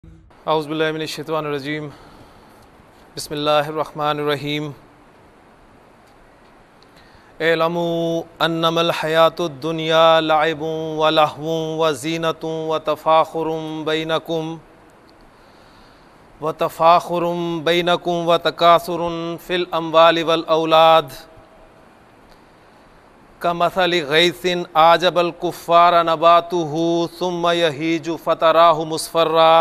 औज़ुबिल्लाहि मिनश्शैतानिर्रजीम बिस्मिल्लाहिर्रहमानिर्रहीम एलमू अन्नमल हयातुद दुनिया लइबुन व लहवुन व ज़ीनतुन व तफ़ाख़ुरुन बैनकुम व तकासुरुन फ़िल अम्वालि वल औलाद कमसलि गैसिन आजबल कुफ़्फ़ार नबातुहु सुम्मा यहीजु फ़तराहु मुस्फ़र्रा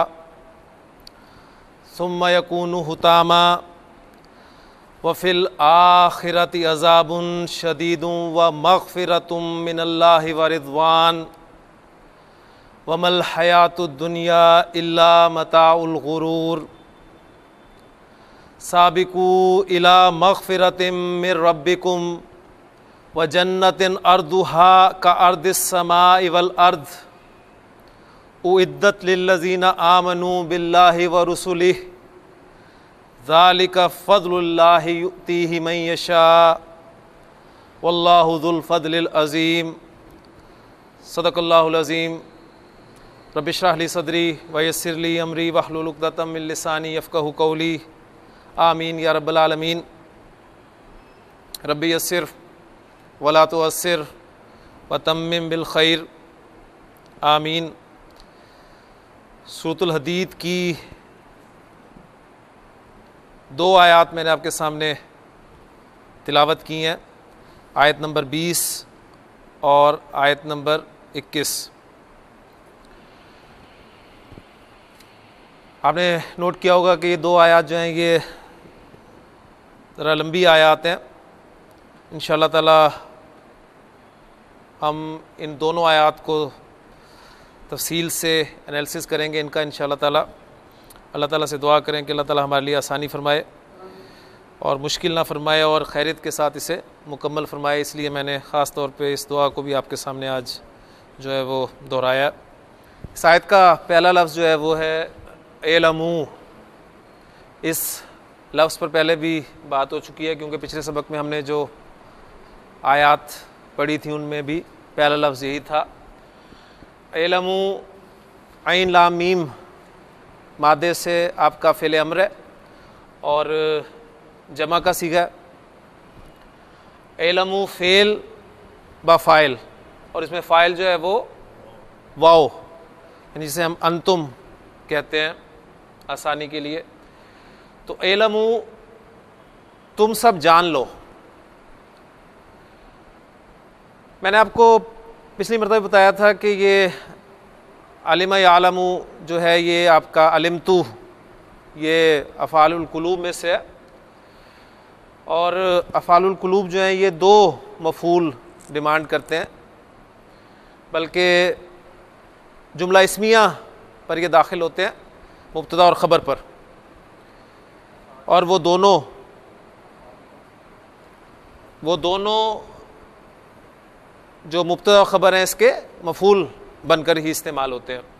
सुम्मा यकूनु हुतामा व फ़िल आखिरति अज़ाबुन शदीदुन व मग़फ़िरतुम मिनल्लाहि व रिज़वान व मल हयातुद दुनिया इल्ला मताउल गुरूर साबिकू इला मग़फ़िरतिम मिर रब्बिकुम व जन्नतिन अर्दुहा का अर्दिस समाइ वल अर्द उइद्दत लिल्लज़ीना आमनू बिल्लाहि व रुसुलिहि ज़ालिका फ़ज़्लुल्लाहि युअतीहि मन यशा वल्लाहु ज़ुल फ़ज़्लिल अज़ीम। सदक़ल्लाहुल अज़ीम। रब्बि इश्रह ली सदरी व यस्सिर ली अमरी वहलुल उक़दतम मिन लिसानी यफ़क़हू क़ौली आमीन या रब्बल आलमीन। रब्बि यस्सिर वला तुअस्सिर व तम्मिम बिल खैर आमीन। सूरत अलहदीद की दो आयात मैंने आपके सामने तिलावत की हैं, आयत नंबर 20 और आयत नंबर 21। आपने नोट किया होगा कि ये दो आयात जो हैं ये ज़रा लंबी आयात हैं। इंशाअल्लाह ताला हम इन दोनों आयात को तफसील से एनालिसिस करेंगे इनका इंशाअल्लाह ताला। अल्लाह ताला से दुआ करें कि अल्लाह ताला हमारे लिए आसानी फ़रमाए और मुश्किल ना फ़रमाए और खैरियत के साथ इसे मुकम्मल फ़रमाए। इसलिए मैंने ख़ास तौर पे इस दुआ को भी आपके सामने आज जो है वो दोहराया। इस आयत का पहला लफ्ज़ जो है वो है एलमू। इस लफ्ज़ पर पहले भी बात हो चुकी है क्योंकि पिछले सबक में हमने जो आयत पढ़ी थी उनमें भी पहला लफ्ज़ यही था। एलमू ऐन लाम मीम मादे से आपका फ़ेल अम्र है और जमा का सीगा एलमू फ़ेल बा फ़ाइल और इसमें फ़ाइल जो है वो वाओ, यानी जिसे हम अंतुम कहते हैं आसानी के लिए। तो एलमू तुम सब जान लो। मैंने आपको पिछली मरतबा बताया था कि ये अलिमा यालमू जो है ये आपका अलिमतु ये अफ़ालुल कुलूब में से है और अफ़ालुल कुलूब जो हैं ये दो मफ़ूल डिमांड करते हैं, बल्कि जुमला इस्मिया पर ये दाखिल होते हैं मुब्तदा और ख़बर पर, और वो दोनों जो मुब्तदा ख़बर हैं इसके मफ़ूल बनकर ही इस्तेमाल होते हैं।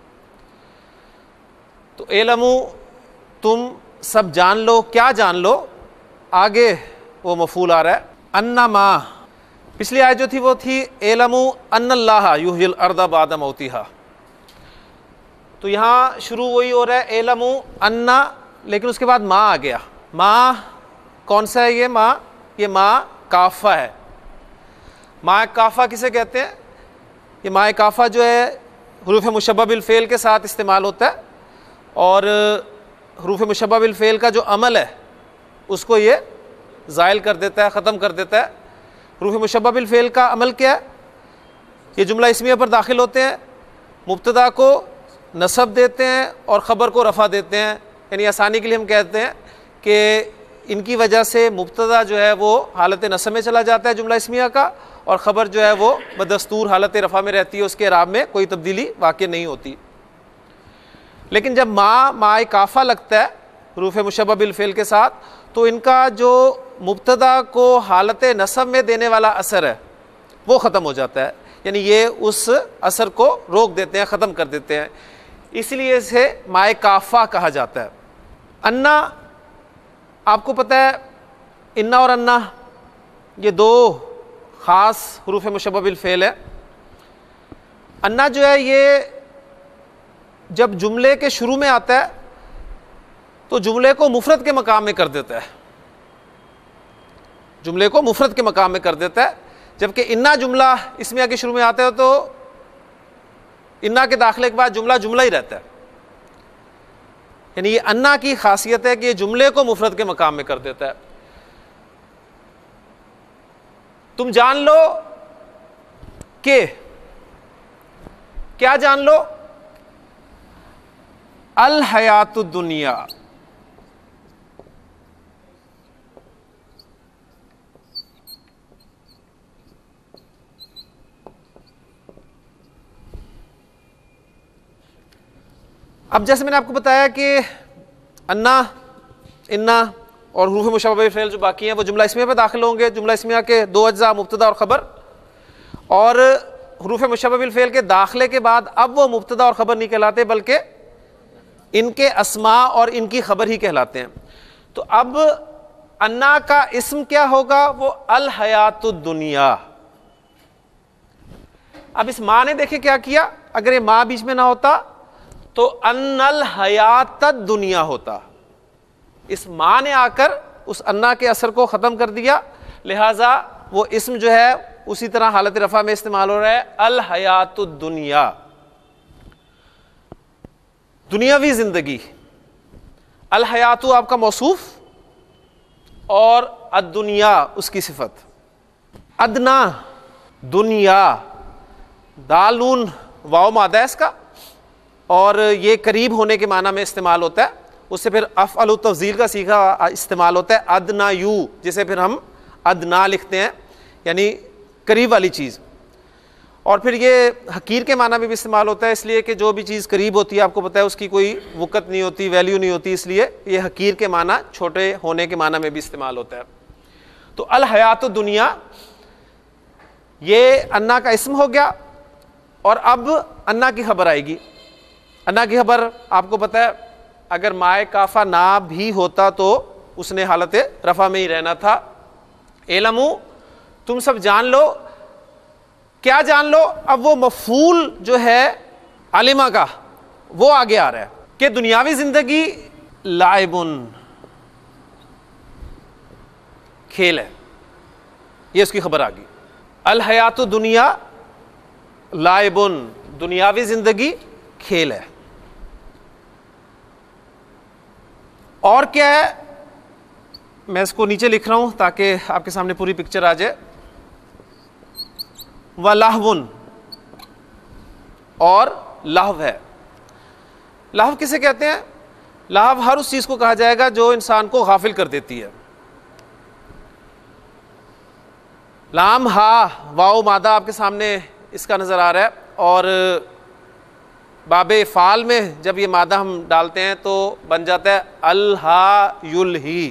तो एलमू तुम सब जान लो, क्या जान लो, आगे वो मफ़ूल आ रहा है अन्ना मा। पिछली आयत जो थी वो थी एलमू अन्नल्लाह युहिल अर्दा बादा मौतिहा। तो यहाँ शुरू वही हो रहा है एलमू अन्ना, लेकिन उसके बाद मा आ गया। मा कौन सा है? ये मा काफ़ा है। मा काफ़ा किसे कहते हैं? ये मा काफ़ा जो है हरूफ मुशब्बह बिल फ़ेल के साथ इस्तेमाल होता है और हरूफ मुशब्बह बिल फ़ेल का जो अमल है उसको ये ज़ाइल कर देता है, ख़त्म कर देता है। हरूफ मुशब्बह बिल फ़ेल का अमल क्या है? ये जुमला इस्मिया पर दाखिल होते हैं, मुब्तदा को नसब देते हैं और ख़बर को रफ़ा देते हैं। यानी आसानी के लिए हम कहते हैं कि इनकी वजह से मुब्तदा जो है वो हालत नसब में चला जाता है जुमला इस्मिया का, और ख़बर जो है वो बदस्तूर हालत रफ़ा में रहती है, उसके राब में कोई तब्दीली वाक़ई नहीं होती। लेकिन जब मा काफ़ा लगता है हरूफ मुशब्बह बिल फ़ेल के साथ, तो इनका जो मुब्तदा को हालत नसब में देने वाला असर है वो ख़त्म हो जाता है, यानी ये उस असर को रोक देते हैं, ख़त्म कर देते हैं। इसलिए इसे मा काफ़ा कहा जाता है। अन्ना, आपको पता है इन्ना और अन्ना ये दो ख़ास हरूफ मुशब्बह बिल फ़ेल है। अन्ना जो है ये जब जुमले के शुरू में आता है तो जुमले को मुफरद के मकाम में कर देता है, जुमले को मुफरद के मकाम में कर देता है, जबकि इन्ना जुमला इसमें आके शुरू में आता है तो इन्ना के दाखिले के बाद जुमला जुमला ही रहता है। यानी ये अन्ना की खासियत है कि ये जुमले को मुफरद के मकाम में कर देता है। तुम जान लो कि, क्या जान लो? अल हयातु दुनिया, अब जैसे मैंने आपको बताया कि अन्ना, इन्ना और हुरूफ मुशब्बह बिल फ़िल जो बाकी हैं वो जुमला इस्मिया पे दाखिल होंगे। जुमला इस्मिया के दो अज्जा, मुब्तदा और ख़बर, और हुरूफ मुशब्बह बिल फ़िल के दाखिले के बाद अब वो मुब्तदा और ख़बर नहीं कहलाते बल्कि इनके अस्मा और इनकी ख़बर ही कहलाते हैं। तो अब अन्ना का इस्म क्या होगा? वो अल हयातु दुनिया। अब इस माँ ने देखे क्या किया, अगर ये माँ बीच में ना होता तो अन्नल हयात दुनिया होता। इस माँ ने आकर उस अन्ना के असर को ख़त्म कर दिया, लिहाजा वो इस्म जो है उसी तरह हालत रफ़ा में इस्तेमाल हो रहा है, अल हयातु दुनिया, दुनियावी ज़िंदगी। अल हयातु आपका मौसूफ और अद-दुनिया उसकी सिफत। अदना, दुनिया, दालून वाव मादा है इसका, और ये करीब होने के माना में इस्तेमाल होता है। उससे फिर अफ़अलु तफ़ज़ील का सीखा इस्तेमाल होता है, अदना यू, जिसे फिर हम अदना लिखते हैं, यानी करीब वाली चीज़। और फिर ये हकीर के माना में भी इस्तेमाल होता है, इसलिए कि जो भी चीज़ करीब होती है आपको पता है उसकी कोई वक़्त नहीं होती, वैल्यू नहीं होती, इसलिए ये हकीर के माना, छोटे होने के माना में भी इस्तेमाल होता है। तो अल हयातु दुनिया ये अन्ना का इस्म हो गया। और अब अन्ना की खबर आएगी। अन्ना की खबर आपको पता है, अगर माए काफा ना भी होता तो उसने हालत रफा में ही रहना था। एलमू, तुम सब जान लो, क्या जान लो? अब वो मफूल जो है अलिमा का वो आगे आ रहा है कि दुनियावी जिंदगी लाइबुन, खेल है, ये उसकी खबर आ गई। अल हयातु दुनिया लाइबुन, दुनियावी जिंदगी खेल है। और क्या है, मैं इसको नीचे लिख रहा हूं ताकि आपके सामने पूरी पिक्चर आ जाए। व लहवुन, और लहव है। लहव किसे कहते हैं? लहव हर उस चीज को कहा जाएगा जो इंसान को गाफिल कर देती है। लाम हा वाओ मादा आपके सामने इसका नजर आ रहा है, और बाबे फाल में जब ये मादा हम डालते हैं तो बन जाता है अल हा युल ही।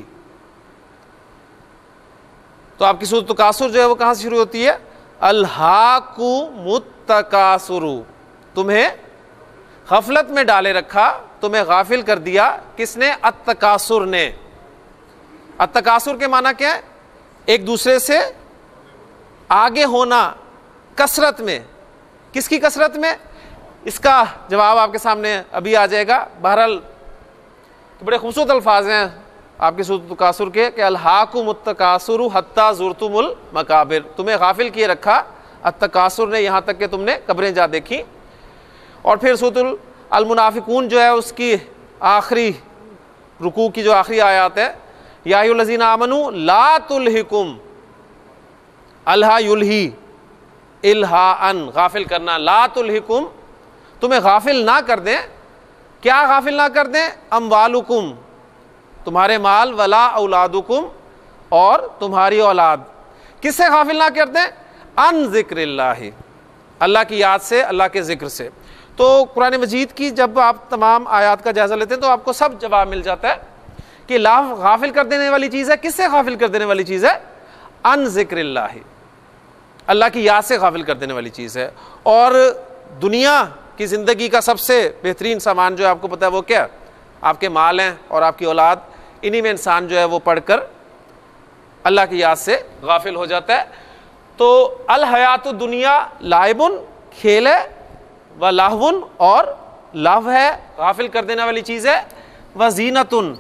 तो आपकी सूरत तकासुर जो है वो कहां से शुरू होती है? अल हा कु मुत्तकासुरु, तुम्हें गफलत में डाले रखा, तुम्हें गाफिल कर दिया। किसने? अत्तकासुर ने। अत्तकासुर के माना क्या है? एक दूसरे से आगे होना कसरत में। किसकी कसरत में? इसका जवाब आपके सामने अभी आ जाएगा। बहरहाल तो बड़े खूबसूरत अल्फाज हैं आपके सूरत तकासुर के कि अलहाकुम मुत्तकासुरु हत्ता ज़ुरतुमुल मकाबिर, तुम्हें गाफिल किए रखा अत्तकासुर ने, यहाँ तक कि तुमने कब्रें जा देखी। और फिर सूरतुल अल मुनाफिकून जो है उसकी आखिरी रुकू की जो आखिरी आयत है, या अय्युहल्लज़ीना आमनू ला तुल्हिकुम, अलहा युल्ही, इल्हा अन, गाफिल करना, ला तुल्हिकुम, तुम्हें गाफिल ना कर दें। क्या गाफिल ना कर दें? अमवालुकुम, तुम्हारे माल, वला औलादुकुम, और तुम्हारी औलाद। किससे गाफिल ना कर दें? अन ज़िक्रिल्लाहि, अल्लाह की याद से, अल्लाह के जिक्र से। तो कुरान मजीद की जब आप तमाम आयात का जायजा लेते हैं तो आपको सब जवाब मिल जाता है कि ला गाफिल कर देने वाली चीज़ है। किससे गाफिल कर देने वाली चीज़ है? अन ज़िक्रिल्लाहि, अल्लाह की याद से गाफिल कर देने वाली चीज़ है। और दुनिया की ज़िंदगी का सबसे बेहतरीन सामान जो है आपको पता है वो क्या? आपके माल हैं और आपकी औलाद। इन्हीं में इंसान जो है वो पढ़कर अल्लाह की याद से गाफिल हो जाता है। तो अल हयातु दुनिया लाइबुन, खेल है, व लाहवुन, और लव है, गाफिल कर देने वाली चीज है, व ज़ीनतुन,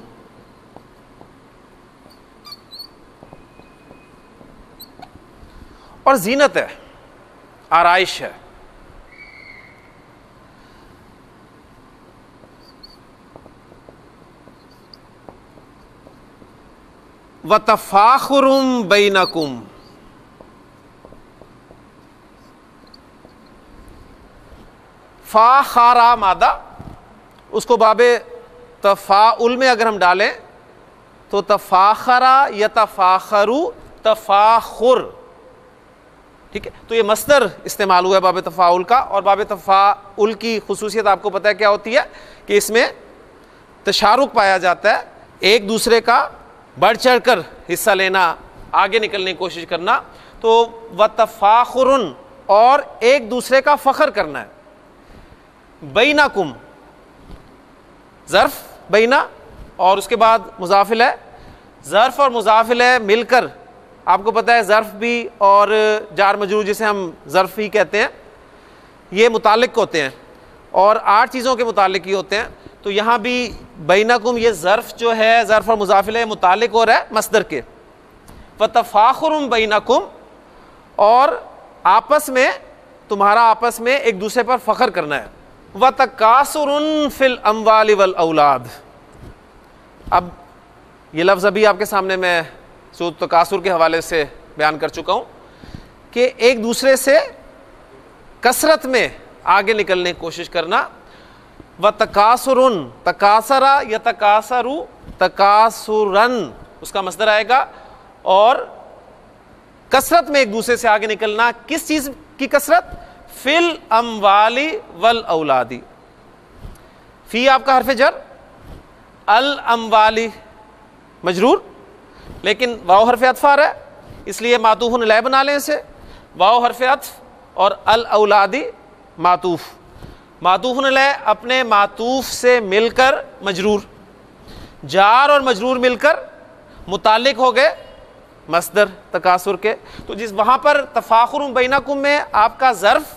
और जीनत है, आराइश है। व तफाखुरुम बैनकुम, फाखारा मादा, उसको बाबे तफाउल में अगर हम डालें तो तफाखरा या तफाखरु, तफाखुर, ठीक है। तो ये मस्दर इस्तेमाल हुआ है बाबे तफाउल का, और बाबे तफाउल की खुसूसियत आपको पता है क्या होती है कि इसमें तशारुक पाया जाता है, एक दूसरे का बढ़ चढ़ कर हिस्सा लेना, आगे निकलने की कोशिश करना। तो व तफाखुरुन, और एक दूसरे का फख्र करना है। बैनकुम, ज़र्फ बैना, और उसके बाद मुज़ाफिल है, ज़र्फ और मुज़ाफिल है मिलकर, आपको पता है ज़र्फ भी और जार मजरूर जिसे हम ज़र्फ ही कहते हैं, ये मुतालिक होते हैं और 8 चीज़ों के मुतालिक ही होते हैं। तो यहाँ भी बैनकुम, ये ज़र्फ जो है, ज़र्फ और मुज़ाफिल है, मुतालिक हो रहा है मस्दर के। व तफाखुरुम बैनकुम, और आपस में, तुम्हारा आपस में एक दूसरे पर फ़ख्र करना है। व तकासुरुन फिल अम्वालि वल औलाद, अब ये लफ्ज़ अभी आपके सामने मैं सूरत तकासुर के हवाले से बयान कर चुका हूँ कि एक दूसरे से कसरत में आगे निकलने की कोशिश करना। व तकासुरुन, तकासरा या तकासरु, तकासुरन उसका मस्दर आएगा, और कसरत में एक दूसरे से आगे निकलना। किस चीज़ की कसरत? फिल अम्वाली वल औलादी, फी आपका हरफ जर, अल अम्वाली मजरूर, लेकिन वाव हरफ अत्फ आ रहा है, इसलिए मातूफ़ुन अलैह बना लें इसे, वाव हरफ अत्फ और अल औलादी मातूफ़, मातूफ़ुन अलैह अपने मातूफ़ से मिलकर मजरूर, जार और मजरूर मिलकर मुतालिक हो गए मस्दर तकासुर के। तो जिस वहाँ पर तफाखुरुम बैनकुम में आपका ज़र्फ़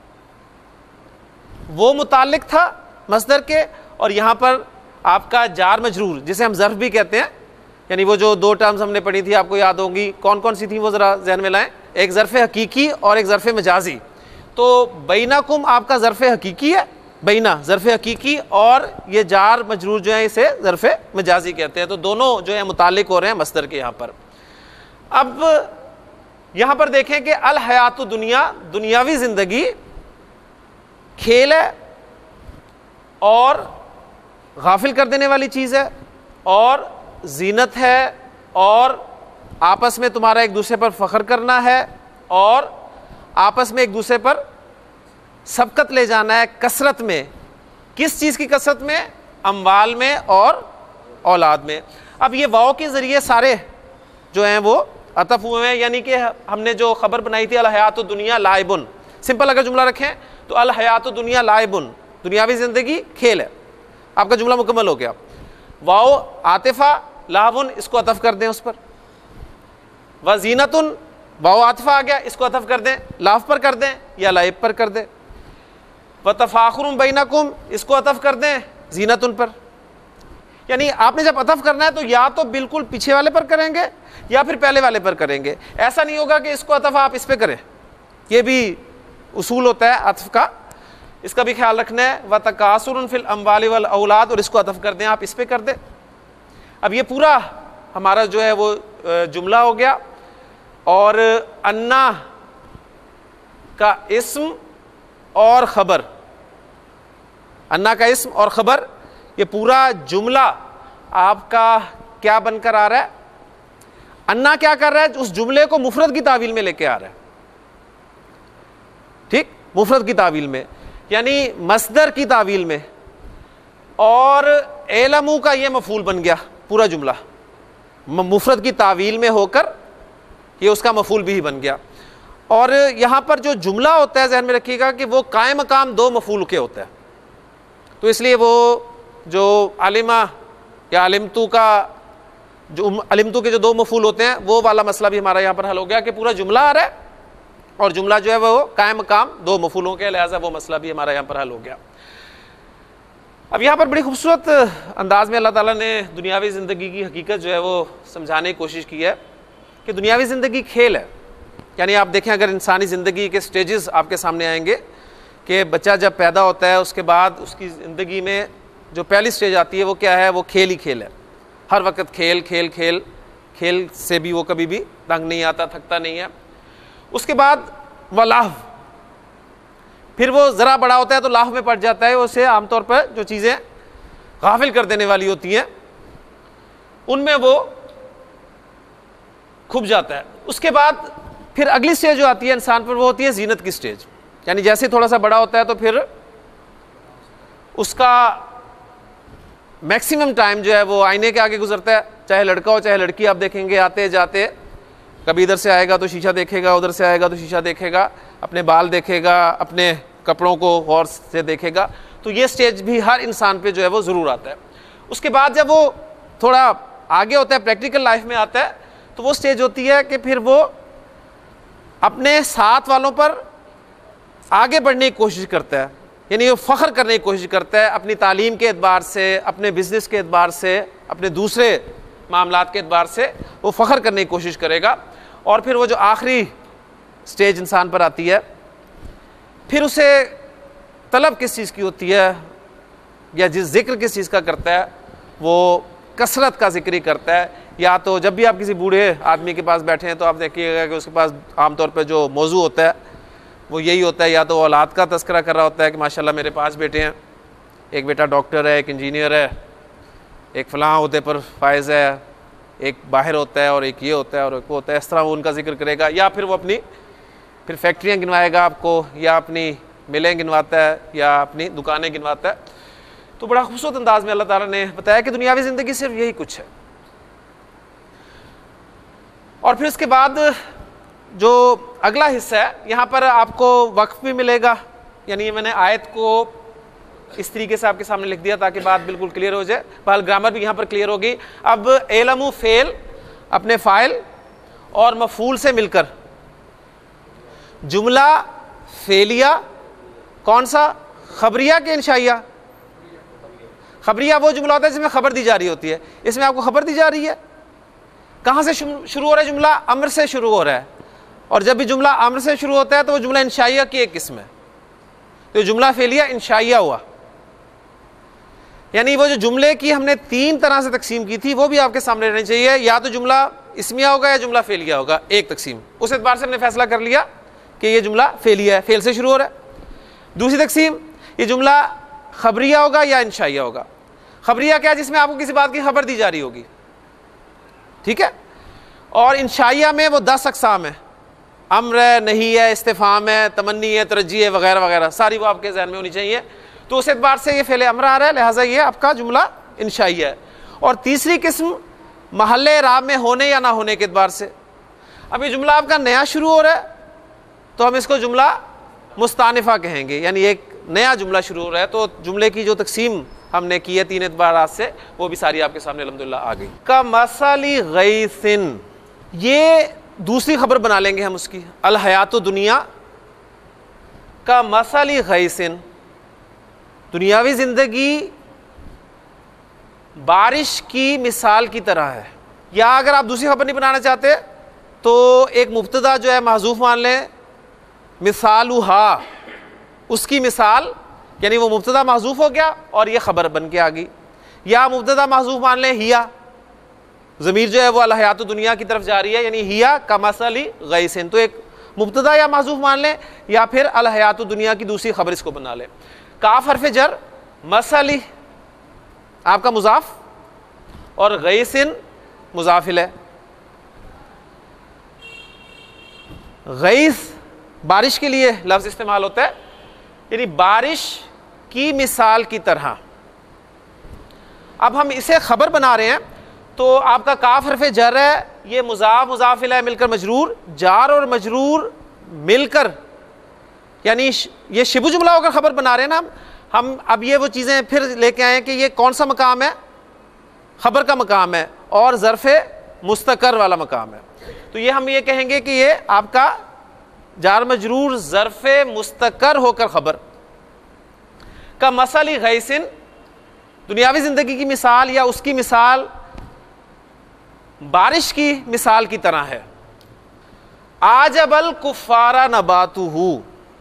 वो मुतालिक था मस्दर के, और यहाँ पर आपका जार मजरूर जिसे हम ज़र्फ़ भी कहते हैं, यानी वो जो 2 टर्म्स हमने पढ़ी थी आपको याद होंगी, कौन कौन सी थी वो ज़रा जहन में लाएं, एक ज़र्फ़ हकीकी और एक ज़र्फ़ मजाजी। तो बैनकुम आपका ज़र्फ़ हकीकी है, बैना ज़र्फ़ हकीकी, और ये जार मजरूर जो है इसे ज़र्फ़ मजाजी कहते हैं। तो दोनों जो है मुतालिक हो रहे हैं मस्दर के यहाँ पर। अब यहाँ पर देखें कि अल हयातु दुनिया, दुनियावी ज़िंदगी खेल है और गाफिल कर देने वाली चीज़ है, और जीनत है, और आपस में तुम्हारा एक दूसरे पर फ़ख्र करना है, और आपस में एक दूसरे पर सबकत ले जाना है कसरत में। किस चीज़ की कसरत में? अम्वाल में और औलाद में। अब ये वाव के ज़रिए सारे जो हैं वो अतफ हुए हैं, यानी कि हमने जो खबर बनाई थी अल हयातु दुनिया लाइबुन, सिंपल अगर जुमला रखें तो अल हयातु दुनिया लाइबुन, दुनियावी ज़िंदगी खेल है, आपका जुमला मुकम्मल हो गया। वाओ आतिफा लाहबुन, इसको अतफ कर दें उस पर। व ज़ीनतुन, वाओ आतिफा आ गया, इसको अतफ कर दें, लाफ पर कर दें या लाइब पर कर दें। व तफाखुरुम बैनकुम, इसको अतफ कर दें ज़ीनतुन पर। यानी आपने जब अतफ करना है तो या तो बिल्कुल पीछे वाले पर करेंगे या फिर पहले वाले पर करेंगे। ऐसा नहीं होगा कि इसको अतफ आप इस पर करें, यह भी उसूल होता है अतफ का, इसका भी ख्याल रखना है। व तकासुरुन फिल अम्वालि वल औलाद, और इसको अतफ कर दें आप इस पर कर दें। अब ये पूरा हमारा जो है वो जुमला हो गया, और अन्ना का इस्म और ख़बर, अन्ना का इस्म और ख़बर, ये पूरा जुमला आपका क्या बनकर आ रहा है? अन्ना क्या कर रहा है? उस जुमले को मुफरद की तावील में लेके आ रहा है, ठीक, मुफरद की तावील में, यानी मस्दर की तावील में, और एलमू का ये मफूल बन गया पूरा जुमला, मुफरद की तावील में होकर ये उसका मफूल भी बन गया। और यहाँ पर जो जुमला होता है, ज़हन में रखिएगा कि वो कायम मकाम 2 मफूल के होता है, तो इसलिए वो जो आलिमा या आलिमतू का जो अलिमतू के जो 2 मफूल होते हैं वो वाला मसला भी हमारा यहाँ पर हल हो गया कि पूरा जुमला आ रहा है और जुमला जो है वो कायम मकाम 2 मफूलों के, लिहाजा वो मसला भी हमारा यहाँ पर हल हो गया। अब यहाँ पर बड़ी खूबसूरत अंदाज में अल्लाह ताला ने दुनियावी ज़िंदगी की हकीकत जो है वो समझाने की कोशिश की है कि दुनियावी ज़िंदगी खेल है। यानी आप देखें, अगर इंसानी ज़िंदगी के स्टेजेस आपके सामने आएंगे कि बच्चा जब पैदा होता है उसके बाद उसकी ज़िंदगी में जो पहली स्टेज आती है वो क्या है, वो खेल ही खेल है। हर वक्त खेल खेल खेल, खेल से भी वो कभी भी तंग नहीं आता, थकता नहीं है। उसके बाद वह लाह, फिर वो ज़रा बड़ा होता है तो लाह में पड़ जाता है। उसे आमतौर पर जो चीज़ें गाफिल कर देने वाली होती हैं उनमें वो खुब जाता है। उसके बाद फिर अगली स्टेज जो आती है इंसान पर वो होती है जीनत की स्टेज। यानी जैसे ही थोड़ा सा बड़ा होता है तो फिर उसका मैक्सिमम टाइम जो है वो आईने के आगे गुजरता है। चाहे लड़का हो चाहे लड़की, आप देखेंगे आते जाते कभी इधर से आएगा तो शीशा देखेगा, उधर से आएगा तो शीशा देखेगा, अपने बाल देखेगा, अपने कपड़ों को गौर से देखेगा। तो ये स्टेज भी हर इंसान पे जो है वो ज़रूर आता है। उसके बाद जब वो थोड़ा आगे होता है, प्रैक्टिकल लाइफ में आता है, तो वो स्टेज होती है कि फिर वो अपने साथ वालों पर आगे बढ़ने की कोशिश करता है। यानी वो फ़ख्र करने की कोशिश करता है अपनी तालीम के एतबार से, अपने बिज़नेस के एतबार से, अपने दूसरे मामलात के एतबार से वो फ़ख्र करने की कोशिश करेगा। और फिर वो जो आखिरी स्टेज इंसान पर आती है, फिर उसे तलब किस चीज़ की होती है या जिस जिक्र किस चीज़ का करता है वो कसरत का जिक्र ही करता है। या तो जब भी आप किसी बूढ़े आदमी के पास बैठे हैं तो आप देखिएगा कि उसके पास आमतौर पर जो मौजू होता है वो यही होता है, या तो औलाद का तस्करा कर रहा होता है कि माशाल्लाह मेरे 5 बेटे हैं, एक बेटा डॉक्टर है, एक इंजीनियर है, एक फ़लाँ होते पर फायज़ है, एक बाहर होता है और एक ये होता है और एक वो होता है। इस तरह वो उनका जिक्र करेगा। या फिर वो अपनी फिर फैक्ट्रियाँ गिनवाएगा आपको, या अपनी मिलें गिनवाता है, या अपनी दुकानें गिनवाता है। तो बड़ा खूबसूरत अंदाज में अल्लाह ताला ने बताया कि दुनियावी ज़िंदगी सिर्फ यही कुछ है। और फिर उसके बाद जो अगला हिस्सा है, यहाँ पर आपको वक्फ भी मिलेगा। यानी मैंने आयत को इस तरीके से आपके सामने लिख दिया ताकि बात बिल्कुल क्लियर हो जाए। बहल ग्रामर भी यहाँ पर क्लियर होगी। अब एलमु फेल अपने फ़ाइल और मफूल से मिलकर जुमला फेलिया, कौन सा, खबरिया के इंशाइया। खबरिया वो जुमला होता है जिसमें खबर दी जा रही होती है। इसमें आपको खबर दी जा रही है। कहाँ से शुरू हो रहा है जुमला? अम्र से शुरू हो रहा है। और जब भी जुमला अम्र से शुरू होता है तो वो जुमला इंशाइया की एक किस्म है। तो जुमला फेलिया इंशाइया हुआ। यानी वो जो जुमले की हमने 3 तरह से तकसीम की थी वो भी आपके सामने रहनी चाहिए। या तो जुमला इस्मिया होगा या जुमला फेलिया होगा, एक तकसीम। उस एतबार से हमने फैसला कर लिया कि ये जुमला फेलिया है, फेल से शुरू हो रहा है। दूसरी तकसीम, ये जुमला खबरिया होगा या इंशाइया होगा। खबरिया क्या है? जिसमें आपको किसी बात की खबर दी जा रही होगी, ठीक है। और इंशाइया में वो 10 अक़साम है, अम्र है, नहीं है, इस्तिफ़ाम है, तमन्नी है, तरज्जी है, वगैरह वगैरह, सारी वो आपके ज़हन में होनी चाहिए। तो उस एतबार से ये फ़ेल अम्र आ रहा है, लिहाजा ये आपका जुमला इंशाइया है। और तीसरी किस्म महल्ले राब में होने या ना होने के एतबार से। अब ये जुमला आपका नया शुरू हो रहा है तो हम इसको जुमला मुस्तानिफ़ा कहेंगे, यानी एक नया जुमला शुरू हो रहा है। तो जुमले की जो तकसीम हमने की है 3 एतबारात से, वो भी सारी आपके सामने अल्हम्दुलिल्लाह आ गई। का मसली गैसिन, ये दूसरी खबर बना लेंगे हम उसकी। अल हयातु दुनिया का मसली गैसिन, दुनियावी ज़िंदगी बारिश की मिसाल की तरह है। या अगर आप दूसरी खबर नहीं बनाना चाहते तो एक मुब्तदा जो है महजूफ मान लें, मिसालुहा, उसकी मिसाल, यानी वो मुब्तदा महजूफ हो गया और ये खबर बन के आ गई। या मुब्तदा महजूफ मान लें हिया, ज़मीर जो है वो अल हयातु दुनिया की तरफ जा रही है, यानी हिया का मसली गैसिन। तो एक मुब्तदा या महजूफ मान लें या फिर अल हयातु दुनिया की दूसरी खबर इसको बना लें। काफ हरफ जर, मसली आपका मुजाफ और गैसिन मुजाफिल है। गैस बारिश के लिए लफ्ज़ इस्तेमाल होता है, यानी बारिश की मिसाल की तरह। अब हम इसे खबर बना रहे हैं तो आपका काफ हरफ जर है, ये मुजाफ मुजाफिल है मिलकर मजरूर, जार और मजरूर मिलकर, यानी ये शिबु जुमला होकर खबर बना रहे हैं ना हम। अब ये वो चीज़ें फिर लेके आए कि ये कौन सा मकाम है, खबर का मकाम है और ज़र्फ़े मुस्तकर वाला मकाम है। तो ये हम ये कहेंगे कि ये आपका जार मजरूर ज़र्फ़े मुस्तकर होकर खबर। का मसली गैसिन, दुनियावी ज़िंदगी की मिसाल या उसकी मिसाल बारिश की मिसाल की तरह है। आजबल कुफ़ारा नबातुहू।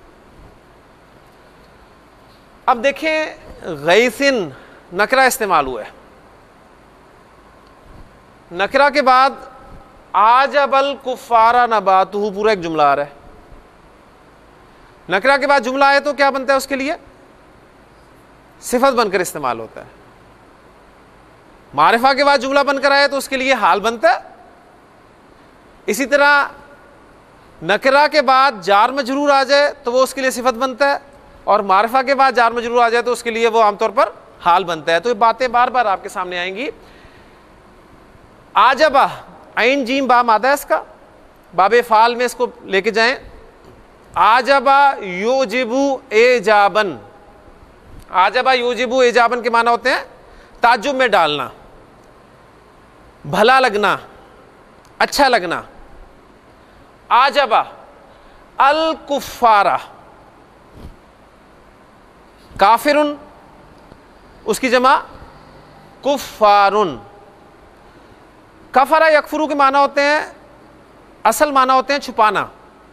अब देखें गैसिन नकरा इस्तेमाल हुआ है, नकरा के बाद आजबल कुफ़ारा नबातुहू पूरा एक जुमला आ रहा है। नकरा के बाद जुमला आए तो क्या बनता है उसके लिए? सिफत बनकर इस्तेमाल होता है। मारिफा के बाद जुमला बनकर आए तो उसके लिए हाल बनता है। इसी तरह नकरा के बाद जार मजरूर आ जाए तो वो उसके लिए सिफत बनता है, और मारिफा के बाद जार मजरूर आ जाए तो उसके लिए वो आमतौर पर हाल बनता है। तो ये बातें बार बार आपके सामने आएंगी। आजबा, आइन जीम बा मादा है इसका, बाबे फाल में इसको लेके जाएं। आजबा यूजिबु एजाबन। आजबा यूजिबु एजाबन के माना होते हैं ताज्जुब में डालना, भला लगना, अच्छा लगना। आजबा अल कुफ़ारा, काफिरुन उसकी जमा कुफ़ारुन। कफरा यकफुरु के माना होते हैं, असल माना होते हैं छुपाना।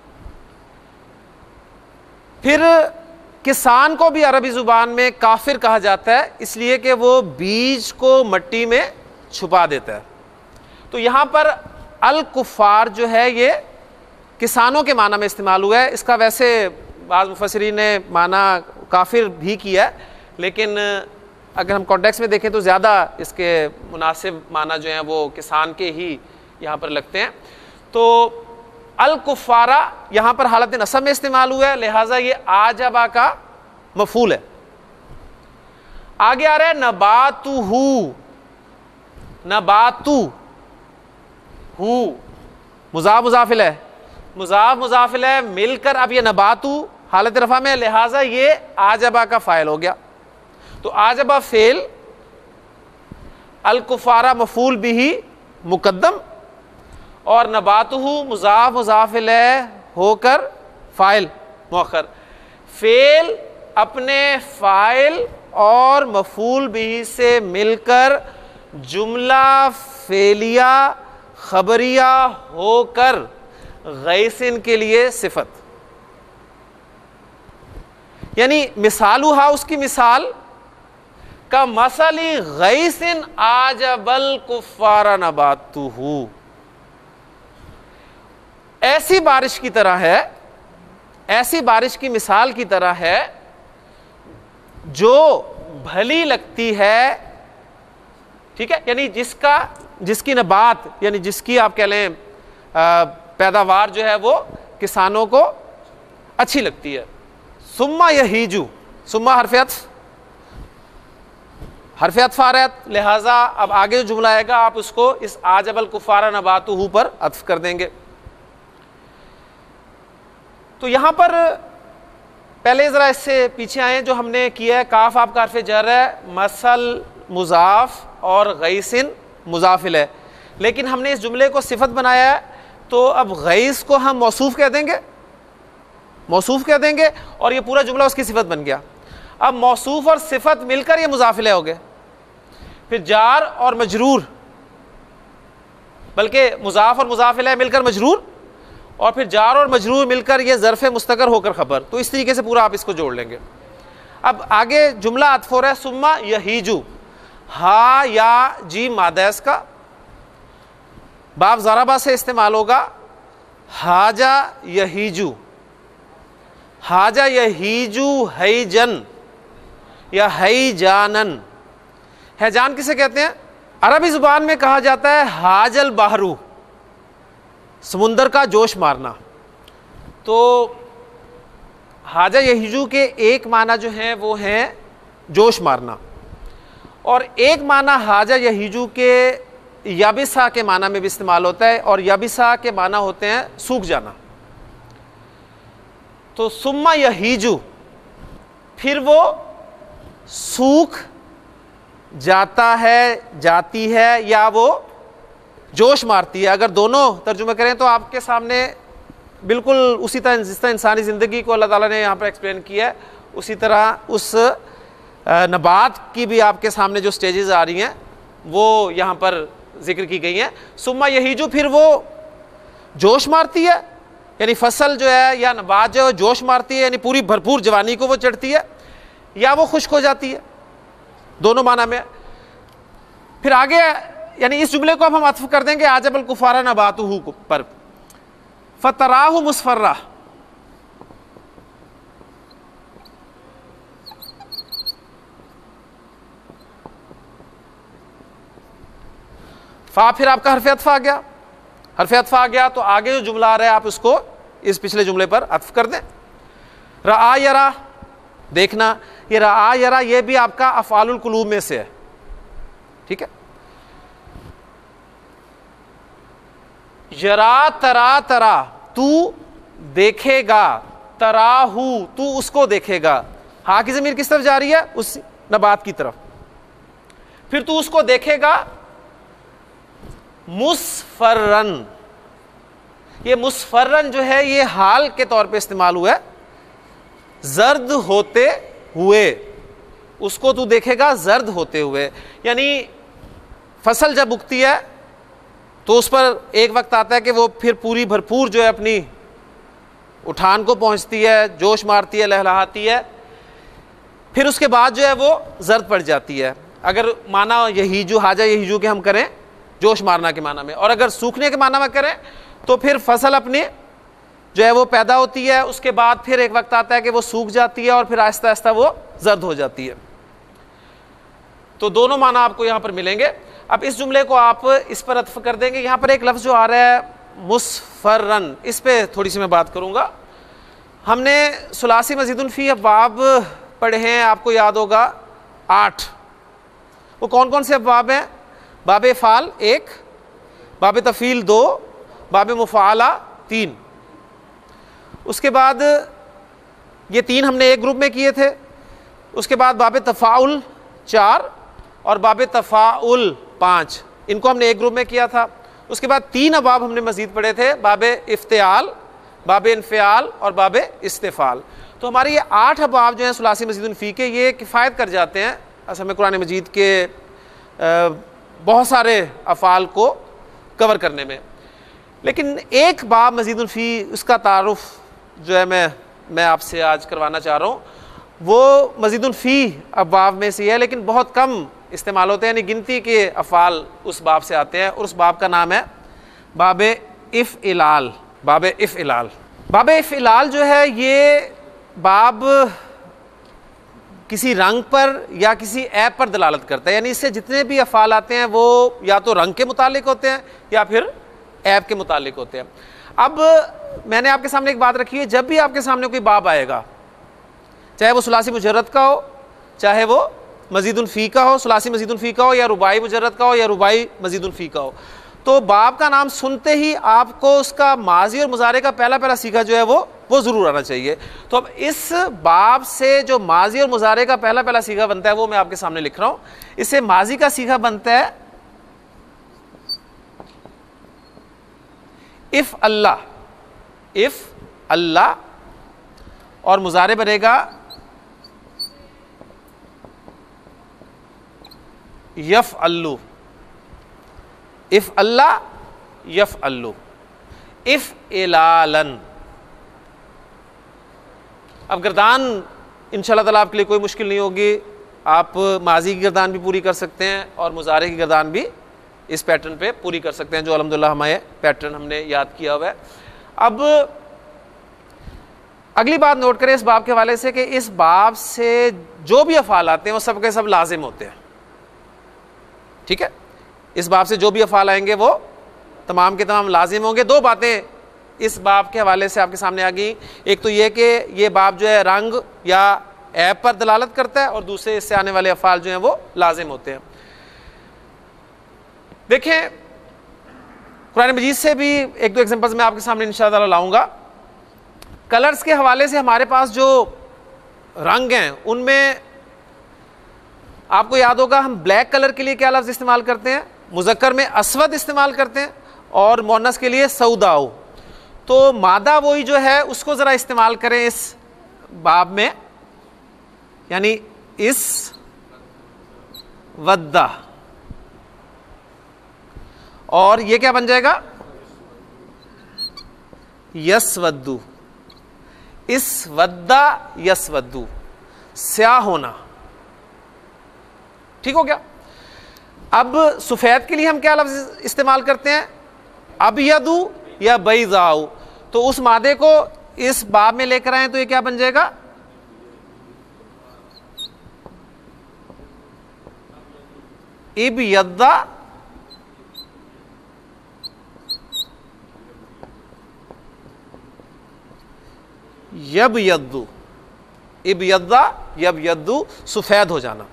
फिर किसान को भी अरबी ज़ुबान में काफिर कहा जाता है, इसलिए कि वो बीज को मट्टी में छुपा देता है। तो यहाँ पर अल कुफ़ार जो है ये किसानों के माना में इस्तेमाल हुआ है। इसका वैसे बाज़ मुफस्सिरीन ने माना काफिर भी किया है, लेकिन अगर हम कॉन्टेक्स्ट में देखें तो ज़्यादा इसके मुनासिब माना जो हैं वो किसान के ही यहाँ पर लगते हैं। तो अल कुफ़ारा यहाँ पर हालत नसब में इस्तेमाल हुआ है, लिहाजा ये आजबा का मफूल है। आगे आ रहा है नबातुहू। नबातु हू मुज़ाफ़ मुज़ाफ़िल है, मुज़ाफ़ मुज़ाफ़िल है मिलकर अब ये नबातु हालत रफ़ा में, लिहाजा ये आजबा का फ़ाइल हो गया। तो आजबा फ़ेल, अल कुफ़ारा मफ़ूल बिही मुक़द्दम, और नबातुहू मुज़ाफ़ मुज़ाफ़िल होकर फ़ाइल मुअख्खर। फ़ेल अपने फ़ाइल और मफ़ूल बिही से मिलकर जुमला फ़ेलिया खबरिया होकर गैसिन के लिए सिफत, यानी मिसालुहा उसकी मिसाल का मसली गैसिन आजबल कुफ़ारा नबातुहू। ऐसी बारिश की तरह है, ऐसी बारिश की मिसाल की तरह है जो भली लगती है, ठीक है, यानी जिसकी नबात यानी जिसकी आप कह लें पैदावार जो है वो किसानों को अच्छी लगती है। सुम्मा यहीजू, सुम्मा हरफ़ अत्फ़ आ रहा है, लिहाजा अब आगे जो जुमला आएगा आप उसको इस आजबल कुफ़ारा नबातुहू पर अत्फ़ कर देंगे। तो यहाँ पर पहले ज़रा इससे पीछे आए, जो हमने किया है काफ आपका हरफ़ जर है, मसल मुज़ाफ़ और गैसिन मुज़ाफ़िल है, लेकिन हमने इस जुमले को सिफत बनाया है, तो अब गैस को हम मौसूफ़ कह देंगे, मौसूफ़ कह देंगे, और ये पूरा जुमला उसकी सिफत बन गया। अब मौसूफ़ और सिफत मिलकर ये मुज़ाफ़िल हो गए, फिर जार और मजरूर, बल्कि मुज़ाफ़ और मुज़ाफ़िल मिलकर मजरूर, और फिर जार और मजरूर मिलकर ये ज़र्फ़ मुस्तकर होकर खबर। तो इस तरीके से पूरा आप इसको जोड़ लेंगे। अब आगे जुमला अत्फ़ हो रहा है सुम्मा यहीजू, हा या जी मादा इसका, बाब ज़राबा से इस्तेमाल होगा, हाजा यहीजू, हाजा यहीजू हैजन या हैजानन। हैजान किसे कहते हैं? अरबी ज़ुबान में कहा जाता है हाजल बहरू, समुंदर का जोश मारना। तो हाजा यहीजू के एक माना जो है वो है जोश मारना, और एक माना हाजा यहीजू के याबिसा के माना में भी इस्तेमाल होता है, और याबिसा के माना होते हैं सूख जाना। तो सुम्मा यहीजू, फिर वो सूख जाता है, जाती है, या वो जोश मारती है। अगर दोनों तर्जुमा करें तो आपके सामने बिल्कुल उसी तरह जिस तरह इंसानी ज़िंदगी को अल्लाह ताला ने यहाँ पर एक्सप्लेन किया है, उसी तरह उस नबात की भी आपके सामने जो स्टेजेस आ रही हैं वो यहाँ पर जिक्र की गई हैं। सुम्मा यही जो फिर वो जोश मारती है, यानी फसल जो है या नबात जो है जोश मारती है, यानी पूरी भरपूर जवानी को वो चढ़ती है, या वो खुश्क हो जाती है, दोनों माना में। फिर आगे यानी इस जुमले को अब हम अत्फ कर देंगे आजबल कुफारा नबातुहु पर, फतराहु मुस्फर्रा। फा फिर आपका हरफ अत्फ आ गया, हरफ अत्फ आ गया तो आगे जो जुमला आ रहा है आप उसको इस पिछले जुमले पर अत्फ कर दें। रआ यरा, देखना, ये रआ यरा ये भी आपका अफ़आलुल कुलूब में से है, ठीक है। यरा तरा तरा, तू देखेगा, तराहू तू उसको देखेगा। हा की ज़मीर किस तरफ जा रही है? उस नबात की तरफ। फिर तू उसको देखेगा मुस्फरन, ये मुस्फरन जो है ये हाल के तौर पे इस्तेमाल हुआ है, जर्द होते हुए, उसको तू देखेगा जर्द होते हुए। यानी फसल जब उगती है तो उस पर एक वक्त आता है कि वो फिर पूरी भरपूर जो है अपनी उठान को पहुंचती है, जोश मारती है, लहलहाती है, फिर उसके बाद जो है वो जर्द पड़ जाती है। अगर माना यहीजू, हाजा यहीजू के हम करें जोश मारना के माना में, और अगर सूखने के माना में करें तो फिर फसल अपनी जो है वो पैदा होती है, उसके बाद फिर एक वक्त आता है कि वो सूख जाती है और फिर आहिस्ता आहिस्ता वो जर्द हो जाती है। तो दोनों माना आपको यहां पर मिलेंगे। अब इस जुमले को आप इस पर अत्फ कर देंगे। यहां पर एक लफ्ज़ जो आ रहा है मुस्फरन, इस पे थोड़ी सी मैं बात करूंगा। हमने सुलासी मजीदुन फी अब्वाब पढ़े हैं, आपको याद होगा 8। वो कौन कौन से अब्वाब हैं? बाब फ़ाल 1, बाब तफ़ील 2, बाब मुफ़ाला 3। उसके बाद ये 3 हमने एक ग्रुप में किए थे। उसके बाद बाब तफ़ाउल 4 और बाब तफ़ाउल 5, इनको हमने एक ग्रुप में किया था। उसके बाद 3 अबाब हमने मज़ीद पढ़े थे, बाब इफ्तियाल, बाब इन्फ़ियाल और बाब इस्तिफ़ाल। तो हमारे ये 8 अबाब जो हैं सुलासी मज़ीदुन फ़ी के, ये किफ़ायत कर जाते हैं असल में कुरान मजीद के बहुत सारे अफ़ाल को कवर करने में। लेकिन एक बाब मज़ीदुन फ़ी, उसका तारुफ़ जो है मैं आपसे आज करवाना चाह रहा हूँ, वो मज़ीदुन फ़ी अबाब में से है, लेकिन बहुत कम इस्तेमाल होते हैं, यानी गिनती के अफ़ाल उस बाब से आते हैं, और उस बाब का नाम है बाब इफ़इलाल। बाब इफ़इलाल, बाब इफ़इलाल जो है ये बाब किसी रंग पर या किसी ऐप पर दलालत करता है, यानी इससे जितने भी अफ़ाल आते हैं वो या तो रंग के मुतालिक होते हैं या फिर ऐप के मुतालिक होते हैं। अब मैंने आपके सामने एक बात रखी है, जब भी आपके सामने कोई बाब आएगा, चाहे वो सुलासी मुजर्रद का हो, चाहे वो मज़ीदुन फ़ी का हो, सुलासी मज़ीदुन फ़ी का हो, या रुबाई मुजर्रद का हो, या रुबाई मज़ीदुन फ़ी का हो, तो बाब का नाम सुनते ही आपको उसका माजी और मुजारे का पहला पहला सीगा जो है वो ज़रूर आना चाहिए। तो अब इस बाब से जो माजी और मुजारे का पहला पहला सीगा बनता है वो मैं आपके सामने लिख रहा हूँ। इससे माजी का सीगा बनता है इफ़ अल्लाह, इफ़ अल्लाह, और मुजारे बनेगा यफ अल्लू, इफ़ अल्लाह यफ अल्लू, इफ़ इलालन। अब गर्दान इंशाअल्लाह ताला आपके लिए कोई मुश्किल नहीं होगी, आप माजी की गर्दान भी पूरी कर सकते हैं और मुजारे की गर्दान भी इस पैटर्न पे पूरी कर सकते हैं, जो अल्हम्दुलिल्लाह हमारे पैटर्न हमने याद किया हुआ है। अब अगली बात नोट करें इस बाब के हवाले से कि इस बाब से जो भी अफ़ाल आते हैं वो सब के सब लाजिम होते हैं, ठीक है। इस बाब से जो भी अफ़ाल आएंगे वो तमाम के तमाम लाजिम होंगे। 2 बातें इस बाब के हवाले से आपके सामने आ गई, एक तो ये कि ये बाब जो है रंग या ऐप पर दलालत करता है, और दूसरे इससे आने वाले अफ़ाल जो हैं वो लाजिम होते हैं। देखें कुरान मजीद से भी 1-2 एग्जांपल्स मैं आपके सामने इंशाअल्लाह लाऊंगा। कलर्स के हवाले से हमारे पास जो रंग हैं उनमें आपको याद होगा हम ब्लैक कलर के लिए क्या लफ्ज़ इस्तेमाल करते हैं? मुज़क्कर में अस्वद इस्तेमाल करते हैं और मुअन्नस के लिए सऊदाओ। तो मादा वही जो है उसको ज़रा इस्तेमाल करें इस बाब में, यानी इस वद्दा, और ये क्या बन जाएगा? यसवद्दू। इस वद्दा यसवद्दू, स्याह होना। ठीक हो गया? अब सफेद के लिए हम क्या लफ्ज इस्तेमाल करते हैं? अबयदू या बैज़ाऊ। तो उस मादे को इस बाब में लेकर आए तो ये क्या बन जाएगा? इबयद्दा यबयद्दू। इबयद्दा यबयद्दू, सफेद हो जाना।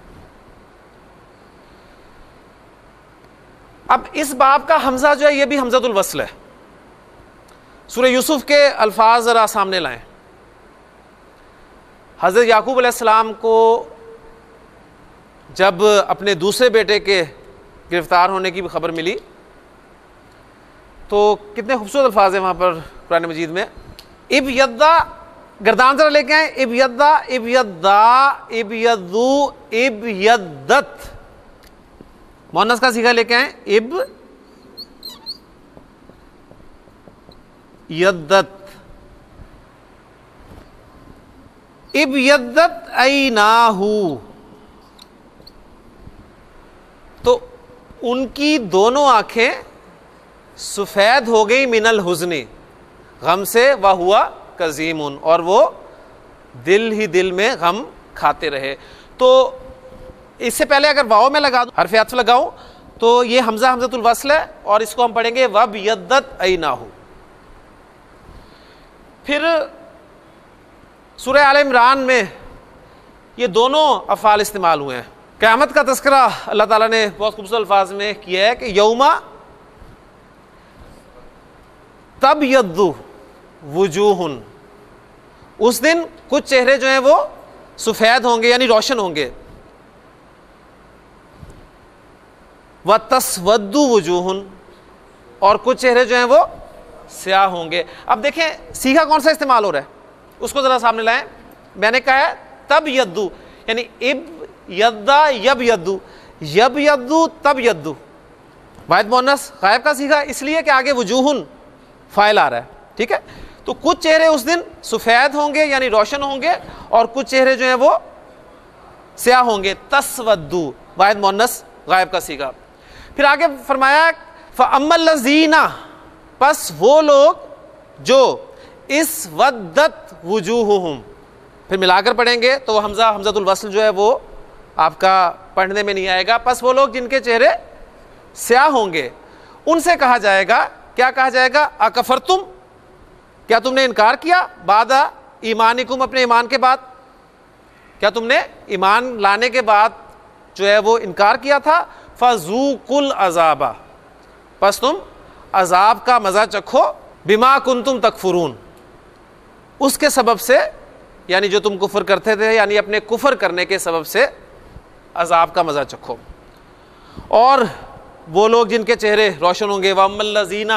अब इस बाब का हमजा जो है ये भी हमज़तुल वस्ल है। सूरह यूसुफ के अल्फाज ज़रा सामने लाएं। हज़रत याकूब अलैहिस्सलाम को जब अपने दूसरे बेटे के गिरफ्तार होने की खबर मिली तो कितने खूबसूरत अल्फाज हैं वहाँ पर कुरान मजीद में। इबयद्दा, गर्दान ज़रा लेके आए। इबयद्दा, इबयद्दा, इबयद्दू, इबयद्दत। मुअन्नस का सीगा लेके आए। इब यद्दत, इब यद्दत ऐनाहू। तो उनकी दोनों आंखें सफेद हो गई मिनल हुज़्नी, गम से, वह हुआ कज़ीमुन, और वो दिल ही दिल में गम खाते रहे। तो इससे पहले अगर वाव में लगा दूं, हर्फ अत्फ़ लगाऊं, तो ये हमजा हमज़तुल वस्ल है और इसको हम पढ़ेंगे वब यद्दत ऐनाहू। फिर सूरह आल इमरान में ये दोनों अफ़ाल इस्तेमाल हुए हैं। क़यामत का तज़किरा अल्लाह ताला ने बहुत खूबसूरत अल्फाज में किया है कि यौमा तबयद्दु वुजूहुन, उस दिन कुछ चेहरे जो हैं वो सफ़ेद होंगे यानी रोशन होंगे। व तस्वद्दु वुजूहुन, और कुछ चेहरे जो हैं वो स्याह होंगे। अब देखें सीखा कौन सा इस्तेमाल हो रहा है, उसको जरा सामने लाएं। मैंने कहा है तब यद्दू, यानी इब यद्दा यब यद्दू, यब यद्दू तब यद्दू। वाहिद मुअन्नस गायब का सीखा इसलिए कि आगे वजूहुन फाइल आ रहा है। ठीक है, तो कुछ चेहरे उस दिन सफ़ेद होंगे यानी रोशन होंगे और कुछ चेहरे जो हैं वो स्याह होंगे। तस्वद्दू, वाहिद मुअन्नस गायब का सीखा। फिर आगे फरमाया फ़अम्मल लज़ीना, बस वो लोग जो इस वद्दत वुजूहुहुम, फिर मिलाकर पढ़ेंगे तो हमजा हमज़तुल वस्ल जो है वो आपका पढ़ने में नहीं आएगा। बस वो लोग जिनके चेहरे स्याह होंगे उनसे कहा जाएगा, क्या कहा जाएगा? अकफरतुम, क्या तुमने इनकार किया? बादा ईमानिकुम, अपने ईमान के बाद, क्या तुमने ईमान लाने के बाद जो है वो इनकार किया था? फ़ज़ूकुल अज़ाबा, बस तुम अजाब का मज़ा चखो। बिमा कुंतुम तकफुरून, उसके सबब से, यानी जो तुम कुफ्र करते थे, यानी अपने कुफ्र करने के सबब से अजाब का मज़ा चखो। और वो लोग जिनके चेहरे रोशन होंगे, वअम्मल लज़ीना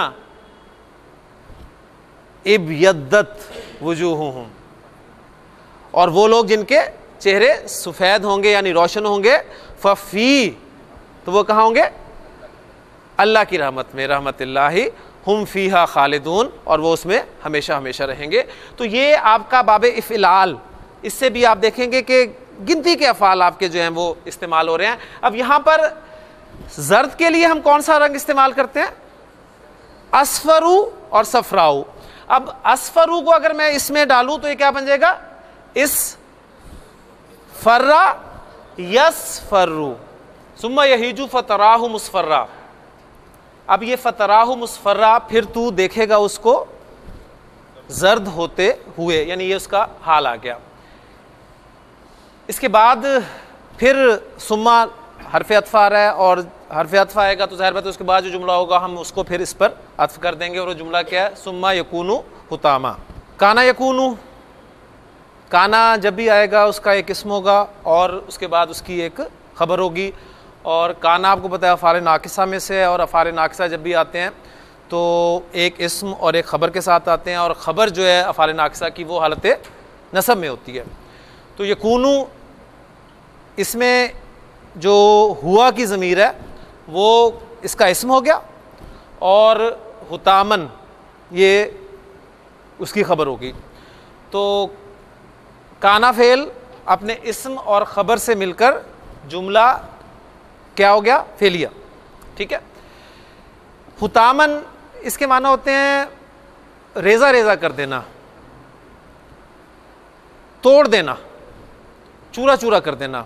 इबयद्दत वुजूहुहुम, और वो लोग जिनके चेहरे सफ़ेद होंगे यानी रोशन होंगे, फ़फ़ी, तो वो कहाँ होंगे? अल्लाह की रहमत में, रहमतिल्लाहि हुम फ़ीहा खालिदून, और वो उसमें हमेशा हमेशा रहेंगे। तो ये आपका बाब इफ़िलाल, इससे भी आप देखेंगे कि गिनती के अफ़ाल आपके जो हैं वो इस्तेमाल हो रहे हैं। अब यहाँ पर जर्द के लिए हम कौन सा रंग इस्तेमाल करते हैं? अस्फरू और सफराऊ। अब अस्फरू को अगर मैं इसमें डालूं तो ये क्या बन जाएगा? इस फर्रा यसफर्रू, सुम्मा यहीजु फतराहु मुस्फर्रा। अब ये फतराहु मुस्फर्रा, फिर तू देखेगा उसको जर्द होते हुए, यानी ये उसका हाल आ गया। इसके बाद फिर सुम्मा हरफ अत्फ़ आ रहा है, और हरफ अत्फ़ आएगा तो ज़ाहिर बात है उसके बाद जो जुमला होगा हम उसको फिर इस पर अत्फ़ कर देंगे, और वो जुमला क्या है? सुम्मा यकूनु हुतामा। काना यकूनु, काना जब भी आएगा उसका एक इस्म होगा और उसके बाद उसकी एक ख़बर होगी। और काना आपको पता है अफ़ाल नाकिसा में से है, और अफ़ाल नाकिसा जब भी आते हैं तो एक इस्म और एक ख़बर के साथ आते हैं, और ख़बर जो है अफ़ाल नाकिसा की वो हालत नसब में होती है। तो यकूनु इसमें जो हुआ की ज़मीर है वो इसका इस्म हो गया, और हुतामन ये उसकी ख़बर होगी। तो काना फ़ेल अपने इस्म और ख़बर से मिलकर जुमला क्या हो गया, फेलिया। ठीक है। हुतामन इसके माना होते हैं रेज़ा रेज़ा कर देना, तोड़ देना, चूरा चूरा कर देना।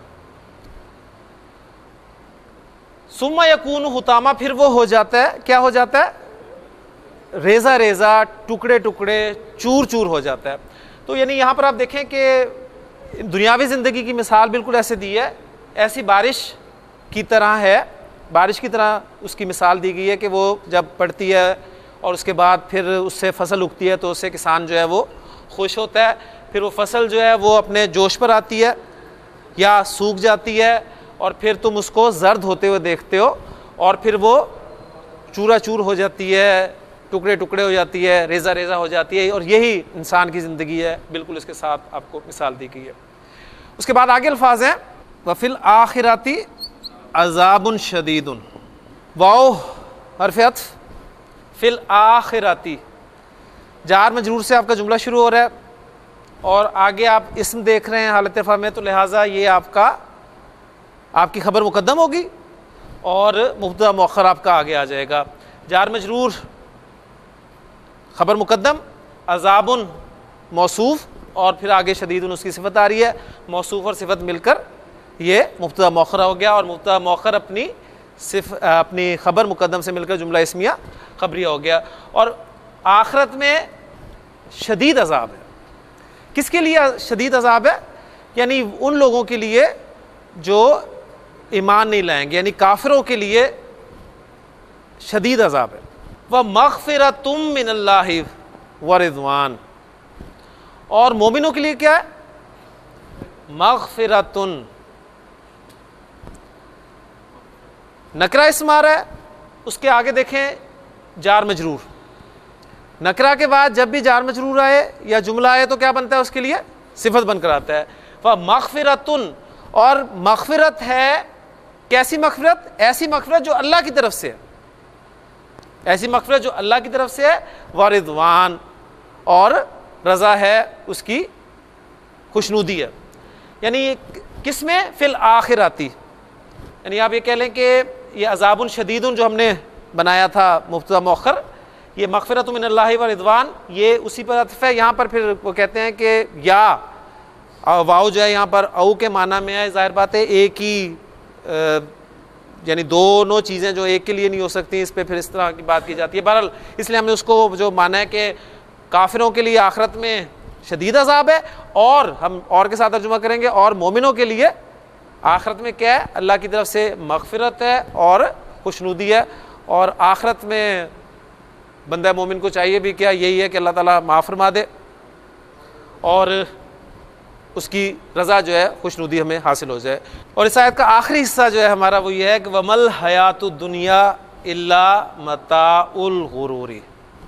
सुम्मा यकून हुतामा, फिर वो हो जाता है, क्या हो जाता है, रेज़ा रेज़ा, टुकड़े टुकड़े, चूर चूर हो जाता है। तो यानी यहाँ पर आप देखें कि दुनियावी ज़िंदगी की मिसाल बिल्कुल ऐसे दी है, ऐसी बारिश की तरह है, बारिश की तरह उसकी मिसाल दी गई है कि वो जब पड़ती है और उसके बाद फिर उससे फसल उगती है तो उससे किसान जो है वो खुश होता है, फिर वो फसल जो है वो अपने जोश पर आती है या सूख जाती है, और फिर तुम उसको जर्द होते हुए देखते हो, और फिर वो चूरा चूर हो जाती है, टुकड़े टुकड़े हो जाती है, रेज़ा रेज़ा हो जाती है। और यही इंसान की ज़िंदगी है, बिल्कुल इसके साथ आपको मिसाल दी गई है। उसके बाद आगे अल्फाज हैं, वफ़िल आखिराती अज़ाबुन शदीदुन, वाओ हर्फ़ अत्फ़, फ़िल आखिराती, जार मजरूर से आपका जुमला शुरू हो रहा है, और आगे आप इस्म देख रहे हैं हालत रफ़ा में, तो लिहाजा ये आपकी ख़बर मुक़द्दम होगी और मुब्तदा मुअख्खर आपका आगे आ जाएगा। जार मजरूर ख़बर मुक़द्दम, अज़ाबुन मौसूफ़, और फिर आगे शदीदुन उसकी सिफ़त आ रही है, मौसूफ़ और सिफ़त मिलकर ये मुब्तदा मुअख्खर हो गया, और मुब्तदा मुअख्खर अपनी ख़बर मुक़द्दम से मिलकर जुमला इस्मिया ख़बरिया हो गया। और आखिरत में शदीद अज़ाब है। किसके लिए शदीद अज़ाब है? यानी उन लोगों के लिए जो ईमान नहीं लाएंगे, यानी काफिरों के लिए शदीद अज़ाब है। व मग़फ़िरतुम मिनल्लाहि व रिज़वान, और मोमिनों के लिए क्या है, मग़फ़िरतुन, नकरा इस्म आ रहा है, उसके आगे देखें जार मजरूर। नकरा के बाद जब भी जार मजरूर आए या जुमला आए तो क्या बनता है, उसके लिए सिफत बनकर आता है। वह मग़फ़िरतुन, और मग़फ़िरत है, कैसी मग़फ़िरत, ऐसी मग़फ़िरत जो अल्लाह की तरफ से है, ऐसी मग़फ़िरत जो अल्लाह की तरफ से है। व रिज़वान, और रज़ा है, उसकी खुशनुदी है। यानी किस में, फ़िल आखिराती, यानी आप ये कह लें कि ये अज़ाबुन शदीदुन जो हमने बनाया था मुब्तदा मुअख्खर, ये मग़फ़िरतुम मिनल्लाहि व रिज़वान, ये उसी पर अत्फ़ है। यहाँ पर फिर वो कहते हैं कि या वाव जो है यहाँ पर औ के माना में है, ज़ाहिर बात है एक ही, यानी दोनों चीज़ें जो एक के लिए नहीं हो सकती, इस पर फिर इस तरह की बात की जाती है। बहरहाल इसलिए हमने उसको जो माना है कि काफिरों के लिए आखिरत में शदीद अज़ाब है, और हम और के साथ तर्जुमा करेंगे, और मोमिनों के लिए आखिरत में क्या है, अल्लाह की तरफ से मग़फ़िरत है और खुशनुदी है। और आखिरत में बंदा मोमिन को चाहिए भी क्या, यही है कि अल्लाह ताला माफ़ फरमा दे और उसकी रज़ा जो है, खुशनुदी हमें हासिल हो जाए। और इस आयत का आखिरी हिस्सा जो है हमारा वो ये है कि वमल हयातुद दुनिया इल्ला मताउल गुरूरी।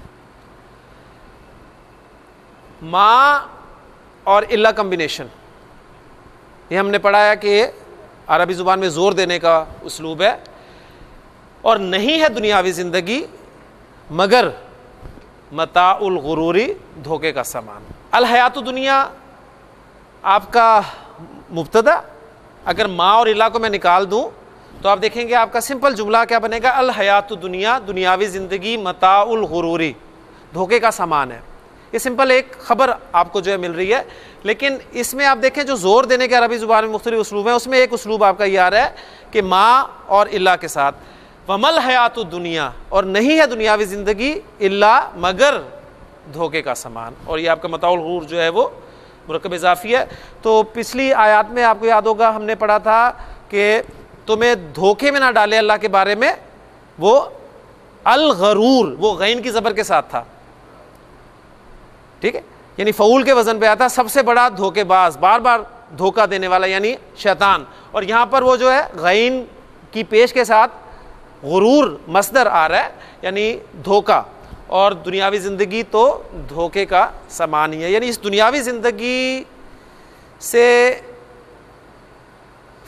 मा और इल्ला कम्बिनेशन, ये हमने पढ़ा है कि अरबी ज़ुबान में ज़ोर देने का उसलूब है, और नहीं है दुनियावी ज़िंदगी मगर मताउल गुरूरी, धोखे का सामान। अल हयातु दुनिया आपका मुब्तदा, अगर माँ और इला को मैं निकाल दूँ तो आप देखेंगे आपका सिंपल जुमला क्या बनेगा, अल हयातु दुनिया, दुनियावी ज़िंदगी, मताउल गुरूरी, धोखे का सामान है। ये सिंपल एक ख़बर आपको जो है मिल रही है। लेकिन इसमें आप देखें जो ज़ोर देने के अरबी ज़ुबान में मुख्तलिफ उसलूब है, उसमें एक उसलूब आपका ये आ रहा है कि माँ और इल्ला के साथ, वमल हयातु दुनिया, और नहीं है दुनियावी ज़िंदगी इल्ला मगर धोखे का सामान। और ये आपका मताउल गुरूर जो है वो मुरक्कब इज़ाफ़ी है। तो पिछली आयत में आपको याद होगा हमने पढ़ा था कि तुम्हें धोखे में ना डाले अल्लाह के बारे में, वो अल गरूर, वो गैन की ज़बर के साथ था, ठीक है, यानी फ़ऊल के वज़न पे आता, सबसे बड़ा धोखेबाज, बार बार धोखा देने वाला, यानी शैतान। और यहाँ पर वो जो है गैन की पेश के साथ गुरूर मस्दर आ रहा है, यानी धोखा, और दुनियावी ज़िंदगी तो धोखे का सामान ही है। यानी इस दुनियावी ज़िंदगी से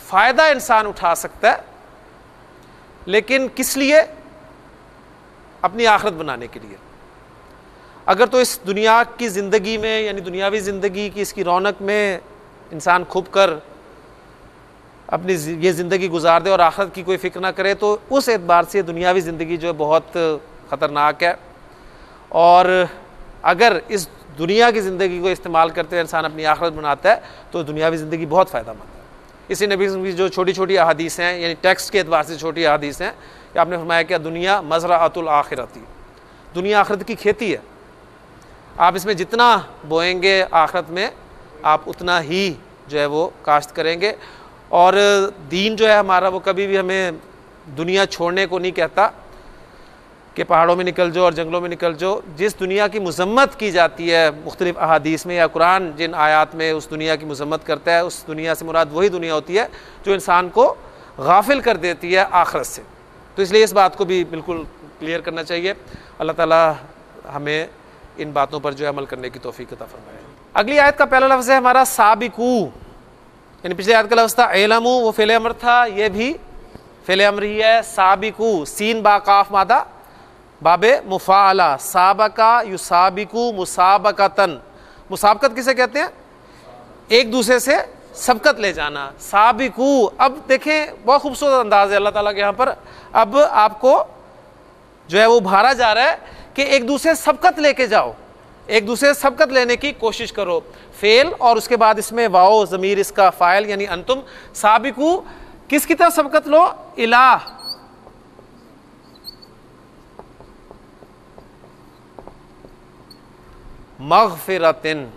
फ़ायदा इंसान उठा सकता है, लेकिन किस लिए? अपनी आखिरत बनाने के लिए। अगर तो इस दुनिया की ज़िंदगी में, यानी दुनियावी ज़िंदगी की इसकी रौनक में इंसान खूब कर अपनी ये ज़िंदगी गुजार दे और आखिरत की कोई फ़िक्र ना करे, तो उस एतबार से दुनियावी ज़िंदगी जो है बहुत ख़तरनाक है। और अगर इस दुनिया की ज़िंदगी को इस्तेमाल करते हुए इंसान अपनी आखिरत बनाता है तो दुनियावी ज़िंदगी बहुत फ़ायदेमंद है। इसी नबी की जो छोटी छोटी अहादीस हैं, यानी टेक्स्ट के एतबार से छोटी अहादीस हैं, कि आपने फरमाया कि दुनिया मज़राअतुल आखिरती, दुनिया आखिरत की खेती है। आप इसमें जितना बोएंगे आखिरत में आप उतना ही जो है वो काश्त करेंगे। और दीन जो है हमारा वो कभी भी हमें दुनिया छोड़ने को नहीं कहता कि पहाड़ों में निकल जाओ और जंगलों में निकल जाओ। जिस दुनिया की मज़म्मत की जाती है मुख्तलिफ़ अहादीस में या कुरान जिन आयात में उस दुनिया की मज़म्मत करता है, उस दुनिया से मुराद वही दुनिया होती है जो इंसान को गाफिल कर देती है आखिरत से। तो इसलिए इस बात को भी बिल्कुल क्लियर करना चाहिए। अल्लाह ताला हमें इन बातों पर जो है अमल करने की तौफीक अता फरमाए। अगली आयत का पहला लफ्ज़ है हमारा साबिकू, यानी पिछली आयत का लफ्ज़ था एलमू, वो फ़ेल अमर था, ये भी फ़ेल अमर ही है। साबिकू, सीन बा काफ मादा बाबे मुफ़ाअला, साबका युसाबिकू मुसाबकतन। मुसाबकत किसे कहते हैं? एक दूसरे से सबकत ले जाना। साबिकू, अब देखें बहुत खूबसूरत अंदाज है अल्लाह ताला के यहाँ पर। अब आपको जो है वो उभारा जा रहा है कि एक दूसरे से सबकत लेके जाओ, एक दूसरे से सबकत लेने की कोशिश करो। फेल और उसके बाद इसमें वाओ ज़मीर इसका फ़ाइल यानी अंतुम। साबिकू, किसकी तरफ सबकत लो? इला मग़फ़िरतिन,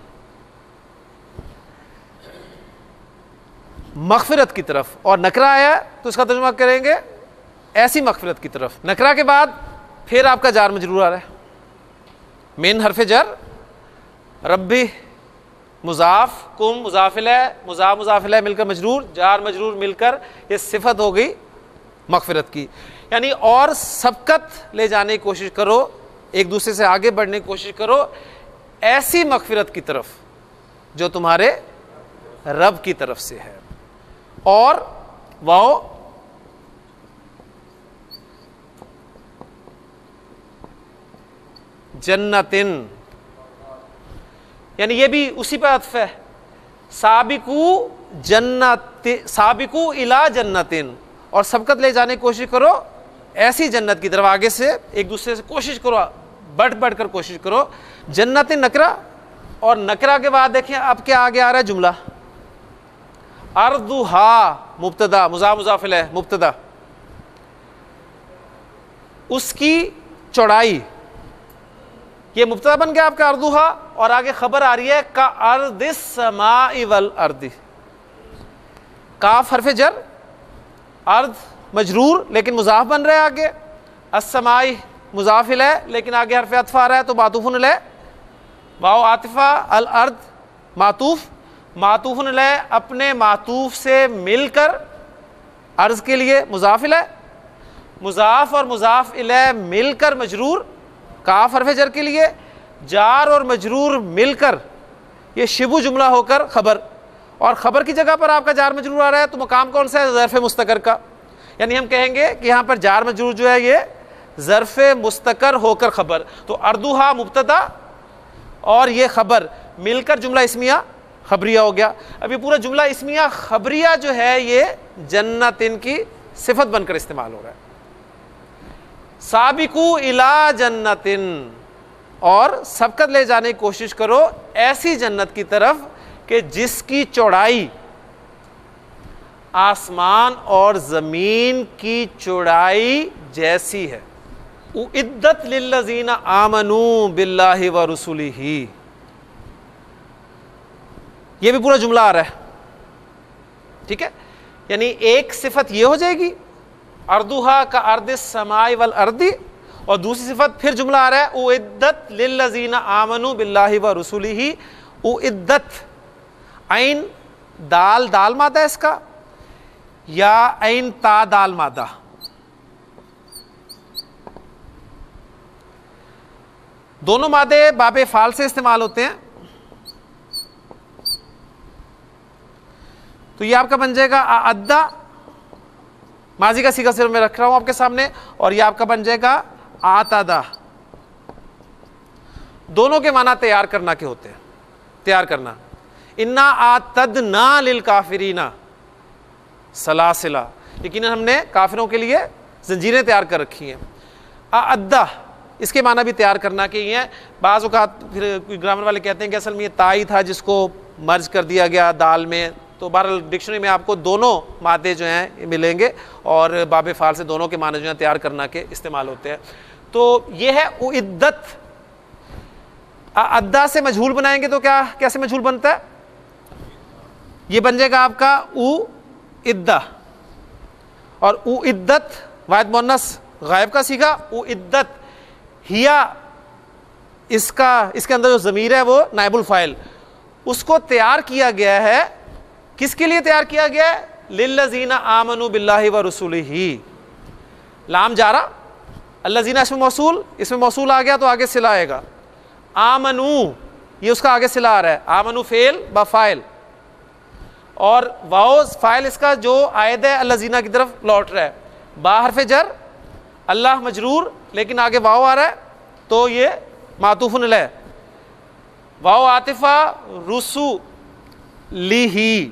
मग़फ़िरत की तरफ। और नकरा आया तो इसका तर्जुमा करेंगे ऐसी मग़फ़िरत की तरफ। नकरा के बाद फिर आपका जार मजरूर आ रहा है, मिन हरफ जर, रब्बी मुज़ाफ, कुम मुज़ाफ़िल है, मुज़ाफ़ मुज़ाफ़िल है मिलकर मजरूर, जार मजरूर मिलकर ये सिफत हो गई मग़फ़िरत की। यानी और सबकत ले जाने की कोशिश करो, एक दूसरे से आगे बढ़ने की कोशिश करो ऐसी मग़फ़िरत की तरफ जो तुम्हारे रब की तरफ से है। और वाओ जन्नतिन, यानी ये भी उसी पर अत्फ़ है। साबिकू जन्नत, साबिकू इला जन्नतिन, और सबकत ले जाने की कोशिश करो ऐसी जन्नत की तरफ। आगे से एक दूसरे से कोशिश करो, बढ़ बढ़ कर कोशिश करो। जन्नतिन नकरा, और नकरा के बाद देखिए अब क्या आगे आ रहा है जुमला। अर्दुहा मुब्तदा, मुज़ाफ़ मुज़ाफ़िल है मुब्तदा, उसकी चौड़ाई, ये मुब्तदा बन गया आपका अर्दुहा, और आगे खबर आ रही है का अर्दिस समाई वल अर्दी। काफ हरफ जर, अर्द मजरूर लेकिन मुज़ाफ़ बन रहा है आगे, अस्समाई मुज़ाफ़िल है लेकिन आगे हरफ अत्फ़ आ रहा है तो मातूफ़ुन अलैह, वाओ आतिफ़ा, अल अर्द मातूफ़, मातूफ़ुन अलैह अपने मातूफ़ से मिलकर अर्ज़ के लिए मुज़ाफ़ इलैह, मुज़ाफ़ और मुज़ाफ़ इलैह मिलकर मजरूर, काफ हरफ जर के लिए, जार और मजरूर मिलकर ये शिबु जुमला होकर खबर, और खबर की जगह पर आपका जार मजरूर आ रहा है तो मकाम कौन सा है? ज़र्फ़ मुस्तकर का। यानी हम कहेंगे कि यहाँ पर जार मजरूर जो है ये ज़र्फ़ मुस्तकर होकर खबर। तो अर्दुहा मुब्तदा और ये खबर मिलकर जुमला इस्मिया खबरिया हो गया। अब ये पूरा जुमला इस्मिया खबरिया जो है ये जन्नतिन की सिफत बनकर इस्तेमाल हो रहा है। साबिकू इला जन्नतिन, और सबकत ले जाने की कोशिश करो ऐसी जन्नत की तरफ कि जिसकी चौड़ाई आसमान और ज़मीन की चौड़ाई जैसी है। उइद्दत लिल्लज़ीना आमनू बिल्लाहि व रसूलिही, ये भी पूरा जुमला आ रहा है, ठीक है। यानी एक सिफत ये हो जाएगी अर्दुहा का अर्दिस समाई वल अर्दी, और दूसरी सिफत फिर जुमला आ रहा है उइद्दत लिल्लज़ीना आमनू बिल्लाहि व रसूलिही। उइद्दत, ऐन दाल, दाल मादा इसका, या ऐन ता दाल मादा, दोनों मादे बाबे फाल से इस्तेमाल होते हैं। तो ये आपका बन जाएगा अद्दा, माजी का सीगा सिर्फ मैं रख रहा हूं आपके सामने, और ये आपका बन जाएगा आतादा। दोनों के माना तैयार करना के होते हैं, तैयार करना। इन्ना आतदना लिल काफिरीना सलासिला, लेकिन हमने काफिरों के लिए जंजीरें तैयार कर रखी हैं। अद्दा इसके माना भी तैयार करना के ही है। बाज़ औक़ात फिर ग्रामर वाले कहते हैं कि असल में ये ताई था जिसको मर्ज कर दिया गया दाल में, तो बहरहाल डिक्शनरी में आपको दोनों मादे जो हैं मिलेंगे और बाबे फाल से दोनों के माने जो हैं तैयार करना के इस्तेमाल होते हैं। तो ये है उइद्दत। अद्दा से मजहूल बनाएंगे तो क्या कैसे मजहूल बनता है? ये बन जाएगा आपका उइद्दा, और उइद्दत वाहिद मुअन्नस गायब का सीगा उइद्दत हिया, इसके अंदर जो ज़मीर है वो नाइबुल फ़ाइल, उसको तैयार किया गया है। किसके लिए तैयार किया गया है? लिल्लज़ीना आमनु बिल्लाहि व रसूलिही। लाम जारा, अल्लज़ीना इसमें मौसूल आ गया तो आगे सिला आएगा। आमनु ये उसका आगे सिला आ रहा है, आमनु फेल ब फाइल, और वाओ फाइल इसका जो आयद है अल्लज़ीना की तरफ लौट रहा है। बा हरफ़े जर, अल्लाह मजरूर, लेकिन आगे वाओ आ रहा है तो ये मातूफ़ुन अलैह। वाओ आतिफ़ा रुसु लीही,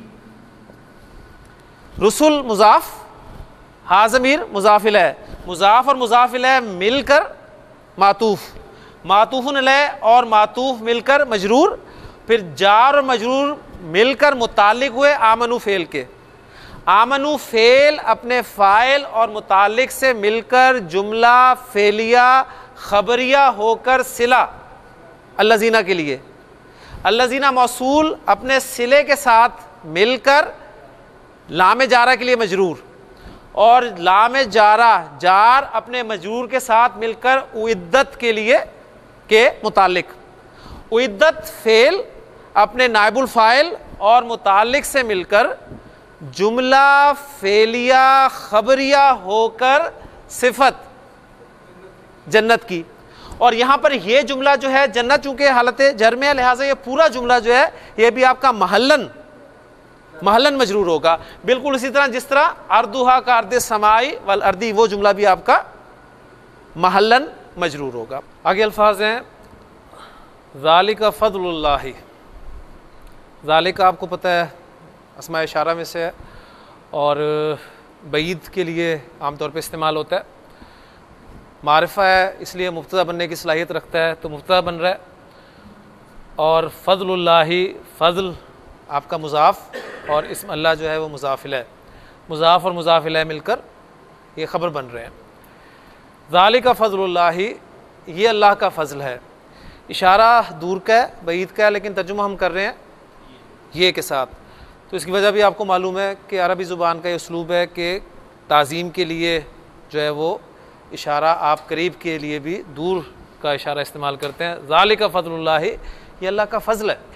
रुसुल मुज़ाफ़, हा ज़मीर मुज़ाफ़ इलैह, मुज़ाफ़ और मुज़ाफ़ इलैह मिलकर मातूफ़, मातूफ़ुन अलैह और मातूफ़ मिलकर मजरूर, फिर जार और मजरूर मिलकर मुताल्लिक़ हुए आमनु फ़ेल के। आमनु फ़ेल अपने फ़ाइल और मुताल्लिक़ से मिलकर जुमला फ़ेलिया ख़बरिया होकर सिला अल्लज़ीना के लिए। अल्लज़ीना मौसूल अपने सिले के साथ मिलकर लाम जारा के लिए मजरूर, और लाम जारा जार अपने मजरूर के साथ मिलकर उइद्दत के लिए के मुताल्लिक़। उइद्दत फ़ेल अपने नाइबुल फ़ाइल और मुताल्लिक़ से मिलकर जुमला फ़ेलिया ख़बरिया होकर सिफत जन्नत की। और यहाँ पर यह जुमला जो है जन्नत चूँकि हालत जर में है, लिहाजा ये पूरा जुमला जो है ये भी आपका महल्लन मजरूर होगा। बिल्कुल इसी तरह जिस तरह अर्दुहा का अर्द समाई वल अर्दी, वो जुमला भी आपका महल्लन मजरूर होगा। आगे अल्फाज हैं ज़ालिका फ़ज़्लुल्लाहि। ज़ालिका आपको पता है अस्मा इशारा में से है और बईद के लिए आमतौर पर इस्तेमाल होता है। मारिफा है इसलिए मुब्तदा बनने की सलाहियत रखता है तो मुब्तदा बन रहा है। और फ़ज़्लुल्लाहि, फ़ज़्ल आपका मुज़ाफ़ और इस्म अल्लाह जो है वो मुज़ाफ़ इलैह, मुज़ाफ़ और मुज़ाफ़ इलैह मिलकर ये ख़बर बन रहे हैं। ज़ालिका फ़ज़्लुल्लाहि, ये अल्लाह का फ़ज़ल है। इशारा दूर का है, बईद का है, लेकिन तर्जुमा हम कर रहे हैं ये के साथ। तो इसकी वजह भी आपको मालूम है कि अरबी ज़ुबान का ये उसलूब है कि ताज़ीम के लिए जो है वो इशारा आप करीब के लिए भी दूर का इशारा इस्तेमाल करते हैं। ज़ालिका फ़ज़्लुल्लाहि, ये अल्लाह का फ़ज़ल है।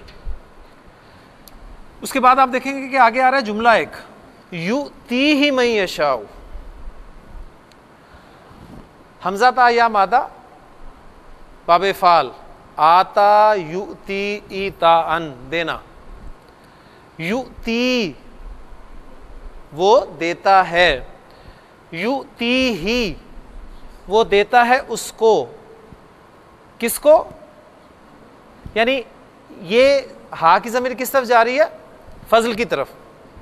उसके बाद आप देखेंगे कि आगे आ रहा है जुमला एक, युतीही मन यशाउ। हमज़ा ता या मादा बाबे फ़ाल, आता युती ईता अन, देना। युती वो देता है, युती ही वो देता है उसको। किसको? यानी ये हा की ज़मीर किस तरफ जा रही है? फ़ज़ल की तरफ।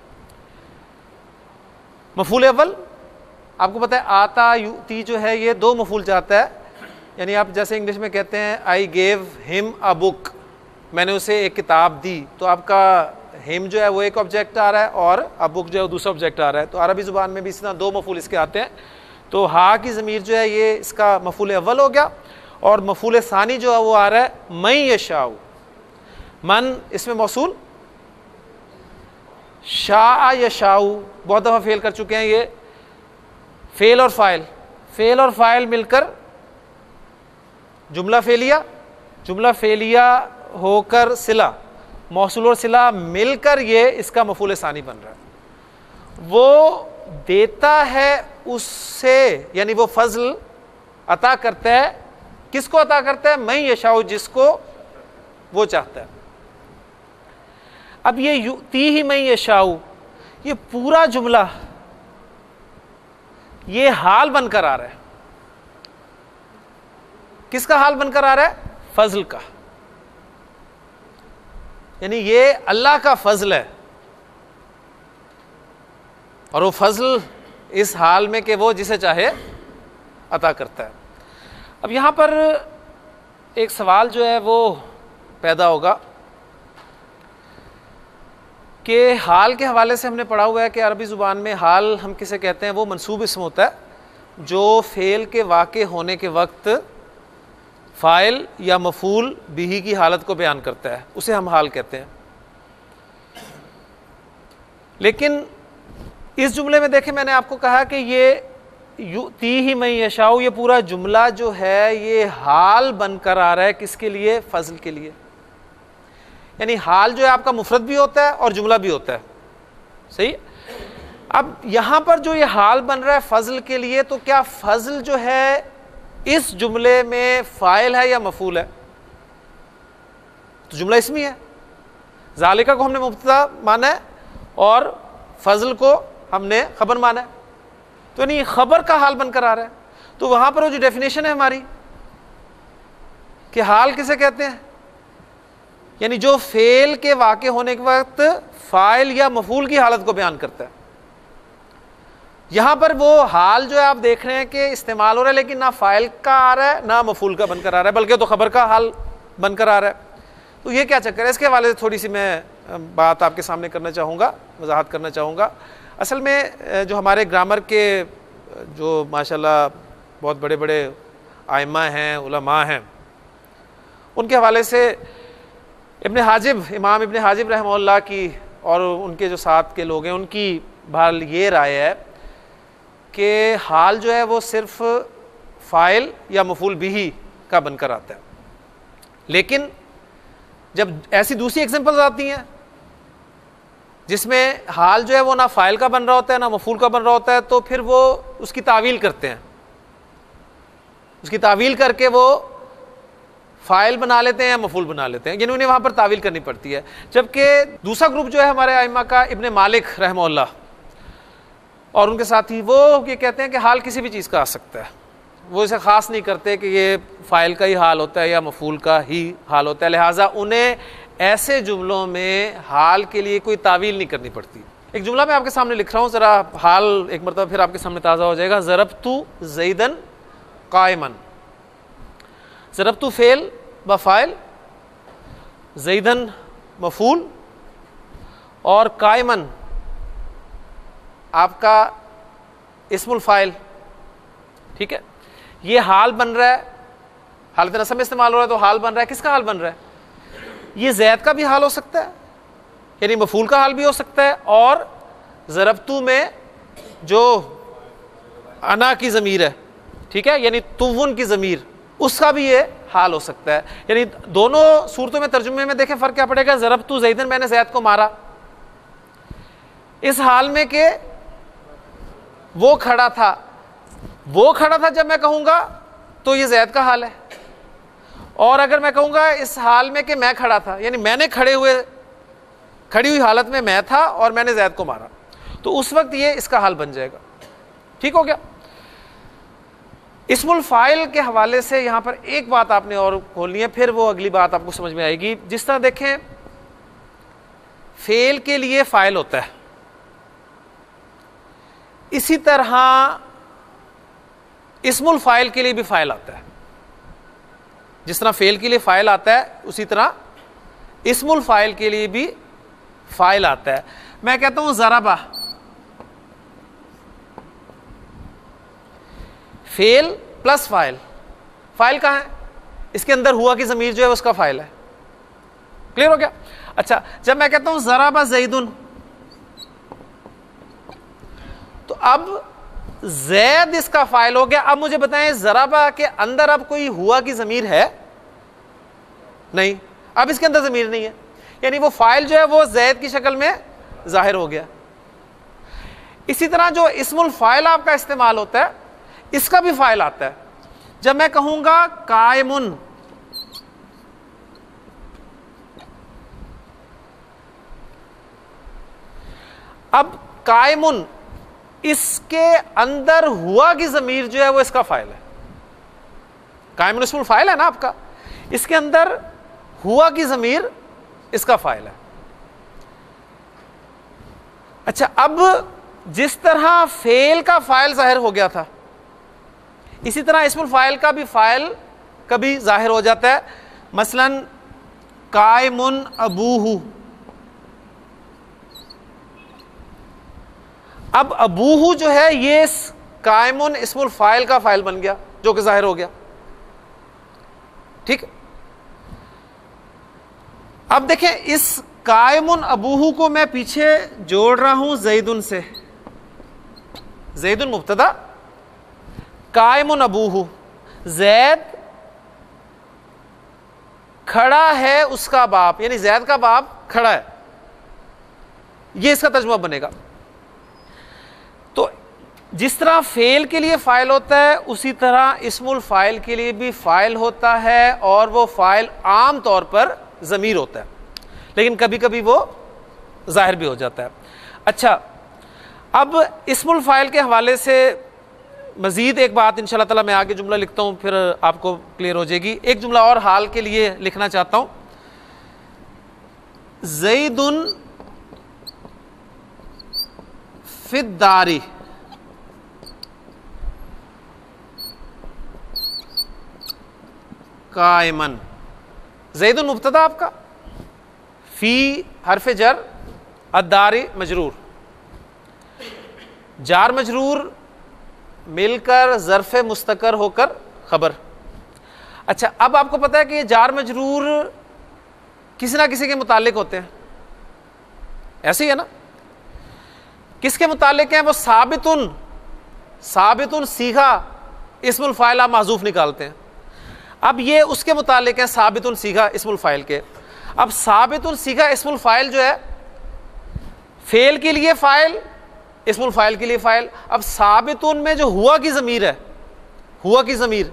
मफ़ूल अव्वल आपको पता है आता युती जो है ये दो मफ़ूल जाता है। यानी आप जैसे इंग्लिश में कहते हैं I gave him a book, मैंने उसे एक किताब दी, तो आपका हिम जो है वो एक ऑब्जेक्ट आ रहा है और अ बुक जो है वो दूसरा ऑब्जेक्ट आ रहा है। तो अरबी ज़ुबान में भी इस तरह दो मफ़ूल इसके आते हैं। तो हा की ज़मीर जो है ये इसका मफ़ूल अव्वल हो गया, और मफ़ूल सानी जो है वो आ रहा है मन यशाउ। मन इसमें मौसूल, शाअ यशाउ बहुत दफ़ा फेल कर चुके हैं। ये फेल और फ़ाइल, फेल और फ़ाइल मिलकर जुमला फ़ेलिया, जुमला फ़ेलिया होकर सिला, मौसूल और सिला मिलकर ये इसका मफ़ूल सानी बन रहा है। वो देता है उससे, यानी वो फ़ज़ल अता करता है। किसको अता करता है? मैं यशाउ, जिसको वो चाहता है। अब ये युती ही मैं यशाउ, ये पूरा जुमला ये हाल बनकर आ रहा है। किसका हाल बनकर आ रहा है? फजल का। यानी ये अल्लाह का फजल है, और वो फजल इस हाल में कि वो जिसे चाहे अता करता है। अब यहां पर एक सवाल जो है वो पैदा होगा कि हाल के हवाले से हमने पढ़ा हुआ है कि अरबी ज़ुबान में हाल हम किसे कहते हैं? वो मंसूब इसम होता है जो फ़ेल के वाक़े होने के वक्त फ़ाइल या मफ़ूल बिही की हालत को बयान करता है, उसे हम हाल कहते हैं। लेकिन इस जुमले में देखें, मैंने आपको कहा कि ये ती ही मैं यशाऊ, ये पूरा जुमला जो है ये हाल बनकर आ रहा है। किसके लिए? फजल के लिए। यानी हाल जो है आपका मुफरद भी होता है और जुमला भी होता है, सही। अब यहां पर जो ये हाल बन रहा है फजल के लिए, तो क्या फजल जो है इस जुमले में फाइल है या मफूल है? तो जुमला इसमी है। ज़ालिका को हमने मुब्तदा माना है और फजल को हमने खबर माना है, तो नहीं खबर का हाल बनकर आ रहा है। तो वहां पर वो जो डेफिनेशन है हमारी कि हाल किसे कहते हैं, यानी जो फेल के वाक़े होने के वक्त फाइल या मफूल की हालत को बयान करता है। यहां पर वो हाल जो है आप देख रहे हैं कि इस्तेमाल हो रहा है, लेकिन ना फाइल का आ रहा है ना मफूल का बनकर आ रहा है, बल्कि तो खबर का हाल बनकर आ रहा है। तो ये क्या चक्कर है? इसके हवाले से थोड़ी सी मैं बात आपके सामने करना चाहूँगा, वजाहत करना चाहूँगा। असल में जो हमारे ग्रामर के जो माशाल्लाह बहुत बड़े बड़े आइम्मा हैं, उलमा हैं, उनके हवाले से इब्न हाजिब, इमाम इब्न हाजिब रहमहुल्लाह की और उनके जो साथ के लोग हैं उनकी बहरहाल ये राय है कि हाल जो है वो सिर्फ फ़ाइल या मफूल बिही का बनकर आता है। लेकिन जब ऐसी दूसरी एग्जांपल्स आती हैं जिसमें हाल जो है वो ना फ़ाइल का बन रहा होता है ना मफूल का बन रहा होता है, तो फिर वो उसकी तावील करते हैं, उसकी तावील करके वो फ़ाइल बना लेते हैं या मफूल बना लेते हैं, यानी उन्हें वहाँ पर तावील करनी पड़ती है। जबकि दूसरा ग्रुप जो है हमारे आइम्मा का, इब्न मालिक रहमहुल्लाह और उनके साथी, वो ये कहते हैं कि हाल किसी भी चीज़ का आ सकता है। वो इसे ख़ास नहीं करते कि ये फ़ाइल का ही हाल होता है या मफूल का ही हाल होता है, लिहाजा उन्हें ऐसे जुमलों में हाल के लिए कोई तावील नहीं करनी पड़ती। एक जुमला मैं आपके सामने लिख रहा हूँ, ज़रा हाल एक मरतबा फिर आपके सामने ताज़ा हो जाएगा। ज़रबतु ज़ैदन कायमन। ज़रबतु फ़ेल व फ़ाइल, ज़ैदन मफूल और कायमन आपका इस्मुल फ़ाइल, ठीक है। ये हाल बन रहा है, हालत नस्ब में इस्तेमाल हो रहा है तो हाल बन रहा है। किसका हाल बन रहा है? ये ज़ैद का भी हाल हो सकता है, यानी मफूल का हाल भी हो सकता है, और ज़रबतु में जो अना की ज़मीर है, ठीक है, यानी तुव्वुन की ज़मीर, उसका भी ये हाल हो सकता है। यानी दोनों सूरतों में तर्जुमे में देखें फ़र्क क्या पड़ेगा। ज़रबतु ज़ैदन, मैंने ज़ैद को मारा, इस हाल में कि वो खड़ा था, वो खड़ा था जब मैं कहूँगा तो ये ज़ैद का हाल है, और अगर मैं कहूँगा इस हाल में कि मैं खड़ा था, यानी मैंने खड़ी हुई हालत में मैं था और मैंने ज़ैद को मारा, तो उस वक्त ये इसका हाल बन जाएगा। ठीक हो गया। इस्मुल फ़ाइल के हवाले से यहाँ पर एक बात आपने और खोलनी है, फिर वो अगली बात आपको समझ में आएगी। जिस तरह देखें फ़ेल के लिए फ़ाइल होता है, इसी तरह इस्मुल फ़ाइल के लिए भी फ़ाइल आता है। जिस तरह फ़ेल के लिए फ़ाइल आता है उसी तरह इस्मुल फ़ाइल के लिए भी फ़ाइल आता है। मैं कहता हूं ज़रबा, फ़ेल प्लस फ़ाइल। फ़ाइल कहाँ है? इसके अंदर हुआ की ज़मीर जो है उसका फ़ाइल है। क्लियर हो गया? अच्छा, जब मैं कहता हूं ज़रबा ज़ैदुन, तो अब ज़ैद इसका फ़ाइल हो गया। अब मुझे बताएं ज़रबा के अंदर अब कोई हुआ की ज़मीर है? नहीं, अब इसके अंदर ज़मीर नहीं है, यानी वो फ़ाइल जो है वो ज़ैद की शक्ल में ज़ाहिर हो गया। इसी तरह जो इस्मुल फ़ाइल आपका इस्तेमाल होता है, इसका भी फ़ाइल आता है। जब मैं कहूंगा कायमुन, अब कायमुन, इसके अंदर हुआ की ज़मीर जो है वो इसका फ़ाइल है। कायमुन इस्मुल फ़ाइल है ना आपका, इसके अंदर हुआ की ज़मीर इसका फ़ाइल है। अच्छा, अब जिस तरह फेल का फ़ाइल ज़ाहिर हो गया था, इसी तरह इस्मुल फ़ाइल का भी फ़ाइल कभी ज़ाहिर हो जाता है। मसलन कायमुन अबूहू, अब अबूहू जो है ये कायमुन इस्मुल फ़ाइल का फ़ाइल बन गया जो कि ज़ाहिर हो गया। ठीक, अब देखें इस कायमुन अबूहू को मैं पीछे जोड़ रहा हूं ज़ैदुन से। ज़ैदुन मुब्तदा, कायमुन अबूहू, ज़ैद खड़ा है उसका बाप, यानी ज़ैद का बाप खड़ा है, ये इसका तर्जुमा बनेगा। तो जिस तरह फेल के लिए फ़ाइल होता है उसी तरह इस्मुल फ़ाइल के लिए भी फ़ाइल होता है, और वो फ़ाइल आम तौर पर ज़मीर होता है, लेकिन कभी कभी वो ज़ाहिर भी हो जाता है। अच्छा, अब इस्मुल फ़ाइल के हवाले से मज़ीद एक बात इंशाअल्लाह ताला मैं आगे जुमला लिखता हूँ, फिर आपको क्लियर हो जाएगी। एक जुमला और हाल के लिए लिखना चाहता हूँ, ज़ैदुन फिद्दारी, कायमन। ज़ैदुन मुब्तदा आपका, फी हरफ जर, अद्दारी मजरूर, जार मजरूर मिलकर ज़र्फ़ मुस्तकर होकर खबर। अच्छा, अब आपको पता है कि ये जार मजरूर किसी ना किसी के मुतालिक होते हैं, ऐसे ही है ना? किसके मुतालिक हैं वो? साबितुन, साबितुन सीखा इस्मुल फ़ाइल आप माज़ूफ़ निकालते हैं। अब ये उसके मुतालिक हैं साबितुन सीखा इस्मुल फ़ाइल के। अब साबितुन सीखा इस्मुल फ़ाइल जो है, फेल के लिए फ़ाइल, इस्मुल फ़ाइल के लिए फ़ाइल। अब साबितुन में जो हुआ की ज़मीर है, हुआ की ज़मीर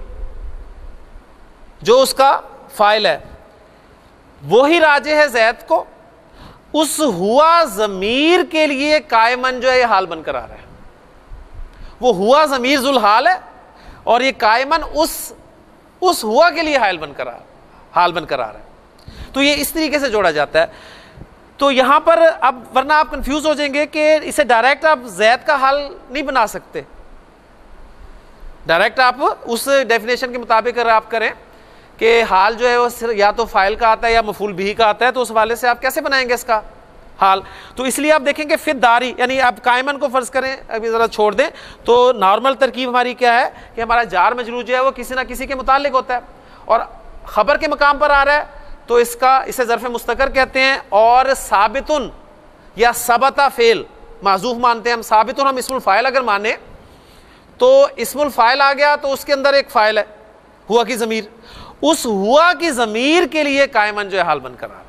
जो उसका फ़ाइल है, वो ही राजे है ज़ैद को, उस हुआ ज़मीर के लिए कायमन जो है ये हाल बनकर आ रहा है। वो हुआ ज़मीर ज़ुल हाल है और ये कायमन उस हुआ के लिए हाल बनकर आ रहा है। तो ये इस तरीके से जोड़ा जाता है। तो यहां पर अब, वरना आप कंफ्यूज हो जाएंगे कि इसे डायरेक्ट आप ज़ैद का हाल नहीं बना सकते। डायरेक्ट आप उस डेफिनेशन के मुताबिक अगर आप करें कि हाल जो है वो या तो फ़ाइल का आता है या मफूल बिही का आता है, तो उस वाले से आप कैसे बनाएंगे इसका हाल? तो इसलिए आप देखेंगे फिद्दारी, यानी आप कायमन को फ़र्ज़ करें, अभी ज़रा छोड़ दें, तो नॉर्मल तरकीब हमारी क्या है कि हमारा जार मजरूर जो है वो किसी ना किसी के मुतालिक होता है और ख़बर के मकाम पर आ रहा है, तो इसे ज़र्फ़ मुस्तकर कहते हैं। और साबितुन या सबता फ़ेल माज़ूफ़ मानते हैं हम। साबितुन हम इस्मुल फ़ाइल अगर माने तो इस्मुल फ़ाइल आ गया तो उसके अंदर एक फ़ाइल है, हुआ की ज़मीर, उस हुआ की ज़मीर के लिए कायमन जो है हाल बनकर आ रहा है।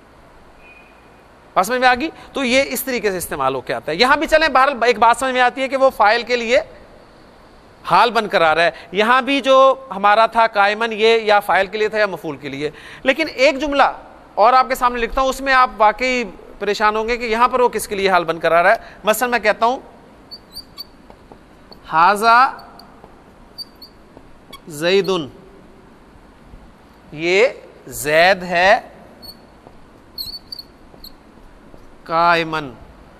बात समझ में आ गई? तो ये इस तरीके से इस्तेमाल होकर आता है। यहां भी चलें, बहरहाल एक बात समझ में आती है कि वो फ़ाइल के लिए हाल बनकर आ रहा है। यहां भी जो हमारा था कायमन, ये या फ़ाइल के लिए था या मफूल के लिए। लेकिन एक जुमला और आपके सामने लिखता हूं, उसमें आप वाकई परेशान होंगे कि यहां पर वो किसके लिए हाल बनकर आ रहा है। मसलन मैं कहता हूं हाजा ज़ैदुन, ये ज़ैद है कायमन।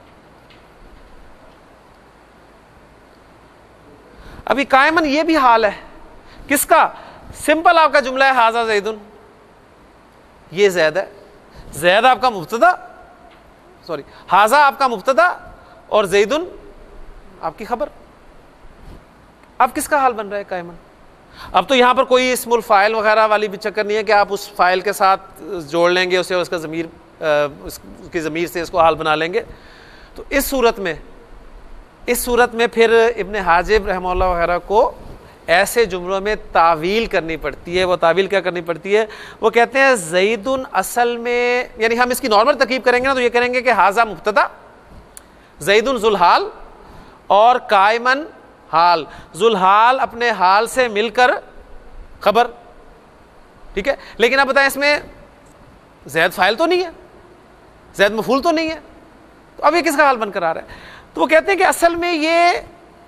अभी कायमन ये भी हाल है किसका? सिंपल आपका जुमला है हाजा ज़ैदुन, ये ज़ैद है। ज़ैद आपका मुब्तदा, सॉरी हाजा आपका मुब्तदा और ज़ैदुन आपकी खबर। अब किसका हाल बन रहा है? कायमन। अब तो यहां पर कोई इस्मुल फ़ाइल वगैरह वाली भी चक्कर नहीं है कि आप उस फ़ाइल के साथ जोड़ लेंगे उसे, उसका ज़मीर उसकी ज़मीर से इसको हाल बना लेंगे। तो इस सूरत में फिर इब्न हाजिब रहमहुल्लाह वगैरह को ऐसे जुमलों में तावील करनी पड़ती है। वो तावील क्या करनी पड़ती है? वो कहते हैं ज़ैदुन असल में, यानी हम इसकी नॉर्मल तरकीब करेंगे ना तो ये करेंगे कि हाजा मुब्तदा, ज़ैदुन ज़ुल हाल और कायमन हाल। ज़ुल हाल अपने हाल से मिलकर खबर, ठीक है। लेकिन आप बताएं इसमें ज़ैद फ़ाइल तो नहीं है, ज़ैद मफूल तो नहीं है, तो अब ये किसका हाल बनकर आ रहा है? तो वो कहते हैं कि असल में ये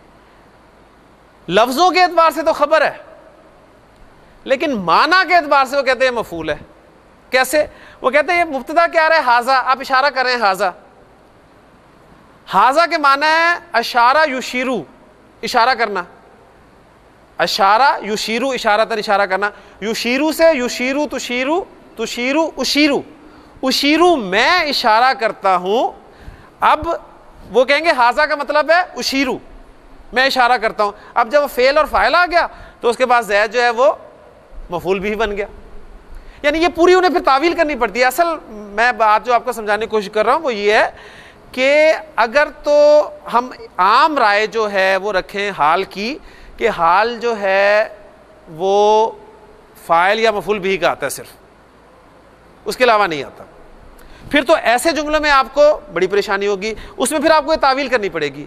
लफ्जों के एतबार से तो खबर है, लेकिन माना के एतबार से वो कहते हैं मफूल है। कैसे? वो कहते हैं मुब्तदा क्या रहा है? हाजा। आप इशारा कर रहे हैं हाजा। हाजा के माना है अशारा युशीरू, इशारा करना। अशारा युशीरू, इशारतन, इशारा करना। युशीरू से युशीरू, तुशीरू, तुशीरू, उशीरू, उशीरू मैं इशारा करता हूं। अब वो कहेंगे हाजा का मतलब है उशीरू, मैं इशारा करता हूं। अब जब फेल और फाइल आ गया तो उसके बाद ज़ैद जो है वो मफूल भी बन गया। यानी ये पूरी उन्हें फिर तावील करनी पड़ती है। असल मैं बात जो आपको समझाने की कोशिश कर रहा हूं वो ये है कि अगर तो हम आम राय जो है वो रखें हाल की, कि हाल जो है वो फाइल या मफूल भी का आता है सिर्फ, उसके अलावा नहीं आता, फिर तो ऐसे जुमलों में आपको बड़ी परेशानी होगी। उसमें फिर आपको ये तावील करनी पड़ेगी।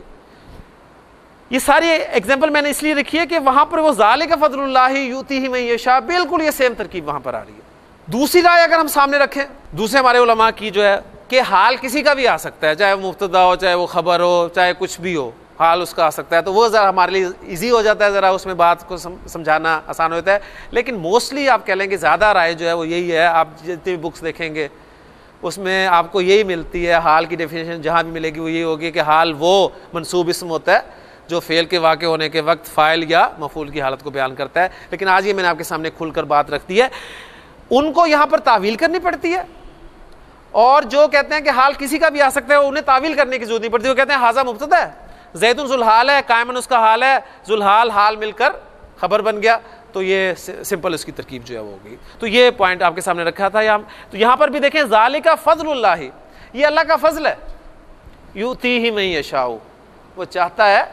ये सारी एग्जांपल मैंने इसलिए रखी है कि वहां पर वो ज़ालिका फ़ज़लुल्लाहि युतीही मन यशा, बिल्कुल ये सेम तरकीब वहां पर आ रही है। दूसरी राय अगर हम सामने रखें दूसरे हमारे उलमा की जो है कि हाल किसी का भी आ सकता है, चाहे वो मुब्तदा हो, चाहे वो खबर हो, चाहे कुछ भी हो, हाल उसका आ सकता है, तो वो ज़रा हमारे लिए ईजी हो जाता है, ज़रा उसमें बात को समझाना आसान होता है। लेकिन मोस्टली आप कह लेंगे ज़्यादा राय जो है वो यही है। आप जितनी भी बुक्स देखेंगे उसमें आपको यही मिलती है, हाल की डेफिनेशन जहाँ भी मिलेगी वो यही होगी कि हाल वो मनसूब इस्म होता है जो फ़ेल के वाक़े होने के वक्त फ़ाइल या मफ़ूल की हालत को बयान करता है। लेकिन आज ये मैंने आपके सामने खुलकर बात रख दी है। उनको यहाँ पर तावील करनी पड़ती है, और जो कहते हैं कि हाल किसी का भी आ सकता है उन्हें तावील करने की जरूरत नहीं पड़ती। वो कहते हैं हाजा मुब्तदा है, ज़ैदुन ज़ुलहाल है, कायमन उसका हाल है, ज़ुलहाल हाल मिलकर खबर बन गया, तो ये सिंपल इसकी तरकीब जो है वो होगी। तो ये पॉइंट आपके सामने रखा था यहाँ। तो यहाँ पर भी देखें ज़ालिका फ़ज़लुल्लाहि, ये अल्लाह का फ़ज़ल है, युतीही मन यशाउ, वो चाहता है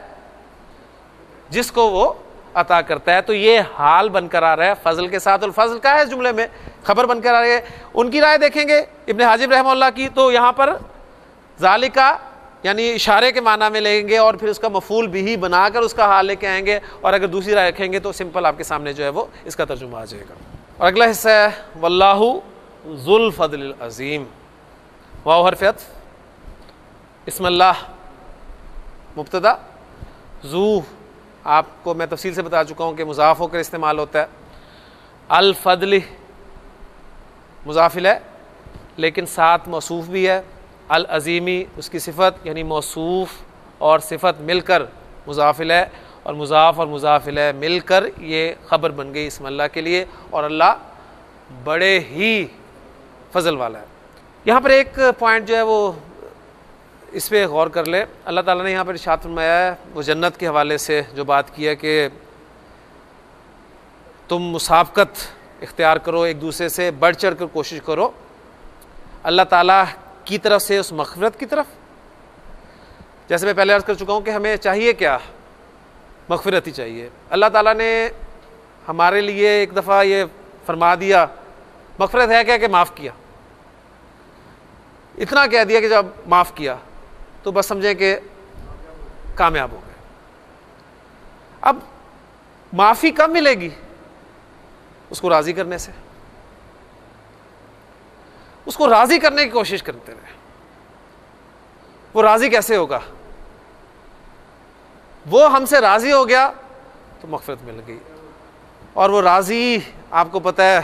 जिसको वो अता करता है। तो ये हाल बनकर आ रहा है फजल के साथ, और फजल का है इस जुमले में, खबर बनकर आ रही है। उनकी राय देखेंगे इब्न हाजिब रहमतुल्लाह की, तो यहाँ पर ज़ालिका यानी इशारे के माना में लेंगे और फिर उसका मफूल भी बनाकर उसका हाल लेके आएंगे, और अगर दूसरी राय रखेंगे तो सिंपल आपके सामने जो है वो इसका तर्जुमा आ जाएगा। और अगला हिस्सा है वल्लाहु ज़ुल फ़ज़लिल अज़ीम। वाव हर्फ़ अत्फ़, इस्मुल्लाह मुब्तदा, ज़ू आपको मैं तफसील से बता चुका हूँ कि मुज़ाफ़ होकर इस्तेमाल होता है। अल फ़ज़ल मुज़ाफ़िल है लेकिन साथ मौसूफ़ भी है। अल अज़ीमी उसकी सिफ़त यानी मौसूफ़ और सिफ़त मिलकर मुज़ाफ़िल है, और मुज़ाफ़ और मुज़ाफ़िल है मिलकर ये ख़बर बन गई इस्म अल्लाह के लिए, और अल्लाह बड़े ही फ़ज़ल वाला है। यहाँ पर एक पॉइंट जो है वो इस पर गौर कर ले। अल्लाह ताला ने यहाँ पर इरशाद फरमाया है, वो जन्नत के हवाले से जो बात की है कि तुम मुसाबकत इख्तियार करो, एक दूसरे से बढ़ चढ़ कर कोशिश करो अल्लाह ताला की तरफ से, उस मग़फ़िरत की तरफ। जैसे मैं पहले अर्ज़ कर चुका हूँ कि हमें चाहिए क्या, मग़फ़िरत ही चाहिए। अल्लाह ताला ने हमारे लिए एक दफ़ा ये फरमा दिया, मग़फ़िरत है क्या कि माफ़ किया, इतना कह दिया कि जब माफ़ किया तो बस समझें कि कामयाब हो गए। अब माफ़ी कब मिलेगी? उसको राज़ी करने से, उसको राज़ी करने की कोशिश करते रहे। वो राज़ी कैसे होगा? वो हमसे राज़ी हो गया तो मग़फ़िरत मिल गई। और वो राज़ी आपको पता है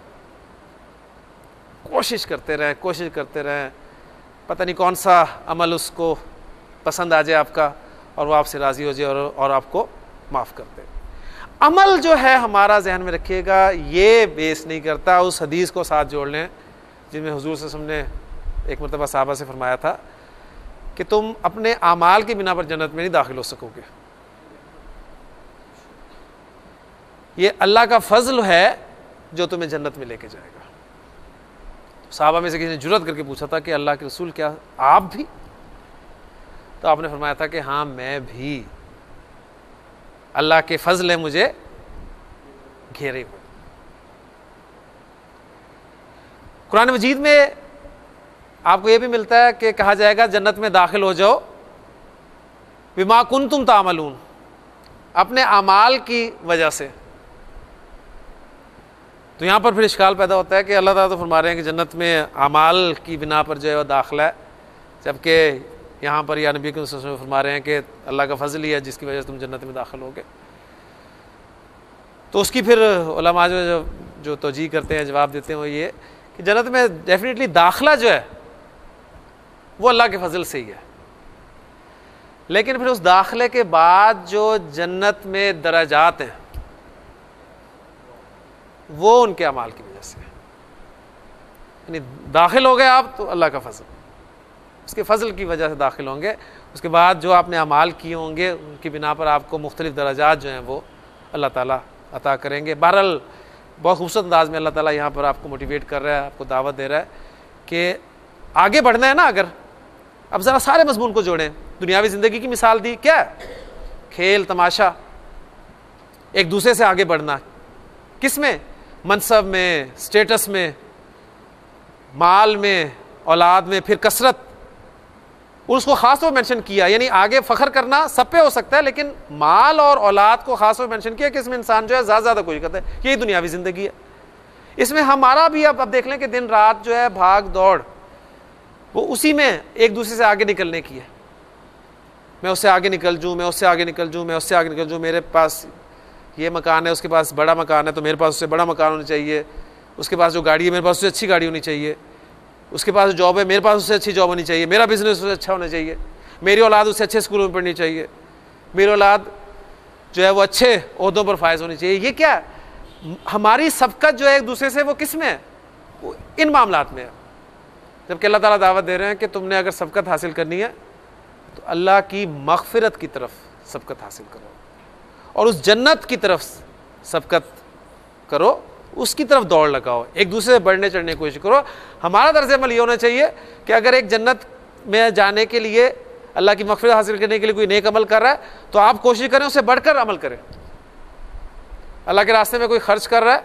कोशिश करते रहें, कोशिश करते रहें, पता नहीं कौन सा अमल उसको पसंद आ जाए आपका, और वो आपसे राज़ी हो जाए और आपको माफ़ कर दे। अमल जो है हमारा जहन में रखिएगा, ये बेस नहीं करता। उस हदीस को साथ जोड़ लें जिनमें हुज़ूर सल्लल्लाहु अलैहि वसल्लम ने एक मरतबा सहाबा से फरमाया था कि तुम अपने आमाल की बिना पर जन्नत में नहीं दाखिल हो सकोगे। ये अल्लाह का फ़ज़ल है जो तुम्हें जन्नत में लेके जाएगा। सहाबा में से किसी ने जुर्रत करके पूछा था कि अल्लाह के रसूल क्या आप भी? तो आपने फरमाया था कि हाँ मैं भी, अल्लाह के फजल है मुझे घेरे हुए। कुरान मजीद में आपको यह भी मिलता है कि कहा जाएगा जन्नत में दाखिल हो जाओ बिमा कुंतुम तामलून, अपने अमाल की वजह से। तो यहाँ पर फिर इश्काल पैदा होता है कि अल्लाह ताला तो फरमा रहे हैं कि जन्नत में अमाल की बिना पर जो है दाखिला है, जबकि यहाँ पर या नबी के वसल्लम फरमा रहे हैं कि अल्लाह का फजल ही है जिसकी वजह से तुम जन्नत में दाखिल होगे। तो उसकी फिर उलमा जो तौजीह करते हैं, जवाब देते हैं, वो ये कि जन्नत में डेफिनेटली दाखिला जो है वो अल्लाह के फजल से ही है, लेकिन फिर उस दाखिले के बाद जो जन्नत में दराजात हैं वो उनके अमाल की वजह से, यानी दाखिल हो गए आप तो अल्लाह का फजल, उसके फजल की वजह से दाखिल होंगे। उसके बाद जो आपने अमाल किए होंगे उनकी बिना पर आपको मुख्तलिफ दराजात जो हैं वो अल्लाह ताला अता करेंगे। बहरहाल बहुत खूबसूरत अंदाज में अल्लाह ताला यहाँ पर आपको मोटिवेट कर रहा है, आपको दावत दे रहा है कि आगे बढ़ना है ना। अगर अब ज़रा सारे मजमून को जोड़ें, दुनियावी ज़िंदगी की मिसाल दी, क्या है? खेल तमाशा, एक दूसरे से आगे बढ़ना, किस में? मनसब में, स्टेटस में, माल में, औलाद में, फिर कसरत, उसको ख़ास तौर पर मेंशन किया। यानी आगे फ़ख्र करना सब पे हो सकता है, लेकिन माल और औलाद को ख़ास तौर पर मेंशन किया कि इसमें इंसान जो है ज़्यादा कोशिश करता है। यही दुनियावी ज़िंदगी है। इसमें हमारा भी अब देख लें कि दिन रात जो है भाग दौड़ वो उसी में एक दूसरे से आगे निकलने की है। मैं उससे आगे निकल जूँ, मैं उससे आगे निकल जूँ, मैं उससे आगे निकल जूँ, मेरे पास ये मकान है, उसके पास बड़ा मकान है तो मेरे पास उससे बड़ा मकान होना चाहिए, उसके पास जो गाड़ी है मेरे पास उससे अच्छी गाड़ी होनी चाहिए, उसके पास जॉब है मेरे पास उससे अच्छी जॉब होनी चाहिए, मेरा बिजनेस उससे अच्छा होना चाहिए, मेरी औलाद उससे अच्छे स्कूलों में पढ़नी चाहिए, मेरी औलाद जो है वो अच्छे ओहदों पर फायज होनी चाहिए। ये क्या है? हमारी सबकत जो है एक दूसरे से वो किस में है? वो इन मामलात में है। जबकि अल्लाह ताला दावत दे रहे हैं कि तुमने अगर सबकत हासिल करनी है तो अल्लाह की मग़फ़िरत की तरफ सबकत हासिल करो और उस जन्नत की तरफ सबकत करो, उसकी तरफ दौड़ लगाओ, एक दूसरे से बढ़ने चढ़ने की कोशिश करो। हमारा तर्ज़ अमल ये होना चाहिए कि अगर एक जन्नत में जाने के लिए, अल्लाह की मग़फ़िरत हासिल करने के लिए कोई नेक अमल कर रहा है तो आप कोशिश करें उससे बढ़कर अमल करें। अल्लाह के रास्ते में कोई खर्च कर रहा है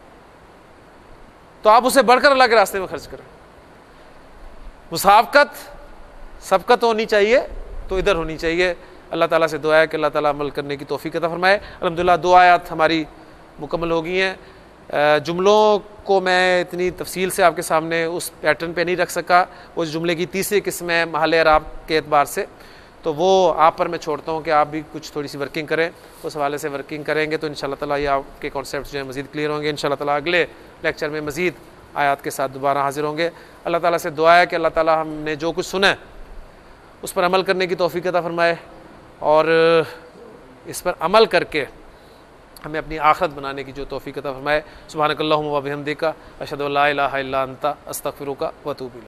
तो आप उससे बढ़कर अल्लाह के रास्ते में खर्च करें। मुसाफ़क़त सबकत होनी चाहिए तो इधर होनी चाहिए। अल्लाह ताला से दुआ है कि अल्लाह ताला अमल करने की तौफ़ीक़ अता फ़रमाए। अल्हम्दुलिल्लाह 2 आयत हमारी मुकम्मल हो गई हैं। जुमलों को मैं इतनी तफसील से आपके सामने उस पैटर्न पे नहीं रख सका। वो जुमले की तीसरी किस्म है महल एराब के एतबार से, तो वो आप पर मैं छोड़ता हूँ कि आप भी कुछ थोड़ी सी वर्किंग करें। उस हवाले से वर्किंग करेंगे तो इंशाअल्लाह ताला ये आपके कॉन्सेप्ट जो है मज़ीद क्लियर होंगे। इंशाअल्लाह ताला अगले लेक्चर में मज़ीद आयत के साथ दोबारा हाजिर होंगे। अल्लाह ताला से दुआ है कि अल्लाह ताला हमने जो कुछ सुना है उस पर अमल करने की तौफ़ीक़ अता फ़रमाए और इस पर अमल करके हमें अपनी आखिरत बनाने की जो तौफ़ीक़ अता फ़रमाए। सुब्हानकल्लाहुम्मा व बिहम्दिका अशहदु अल्ला इलाहा इल्ला अंता अस्तग़फिरुका व अतूबु इलैक।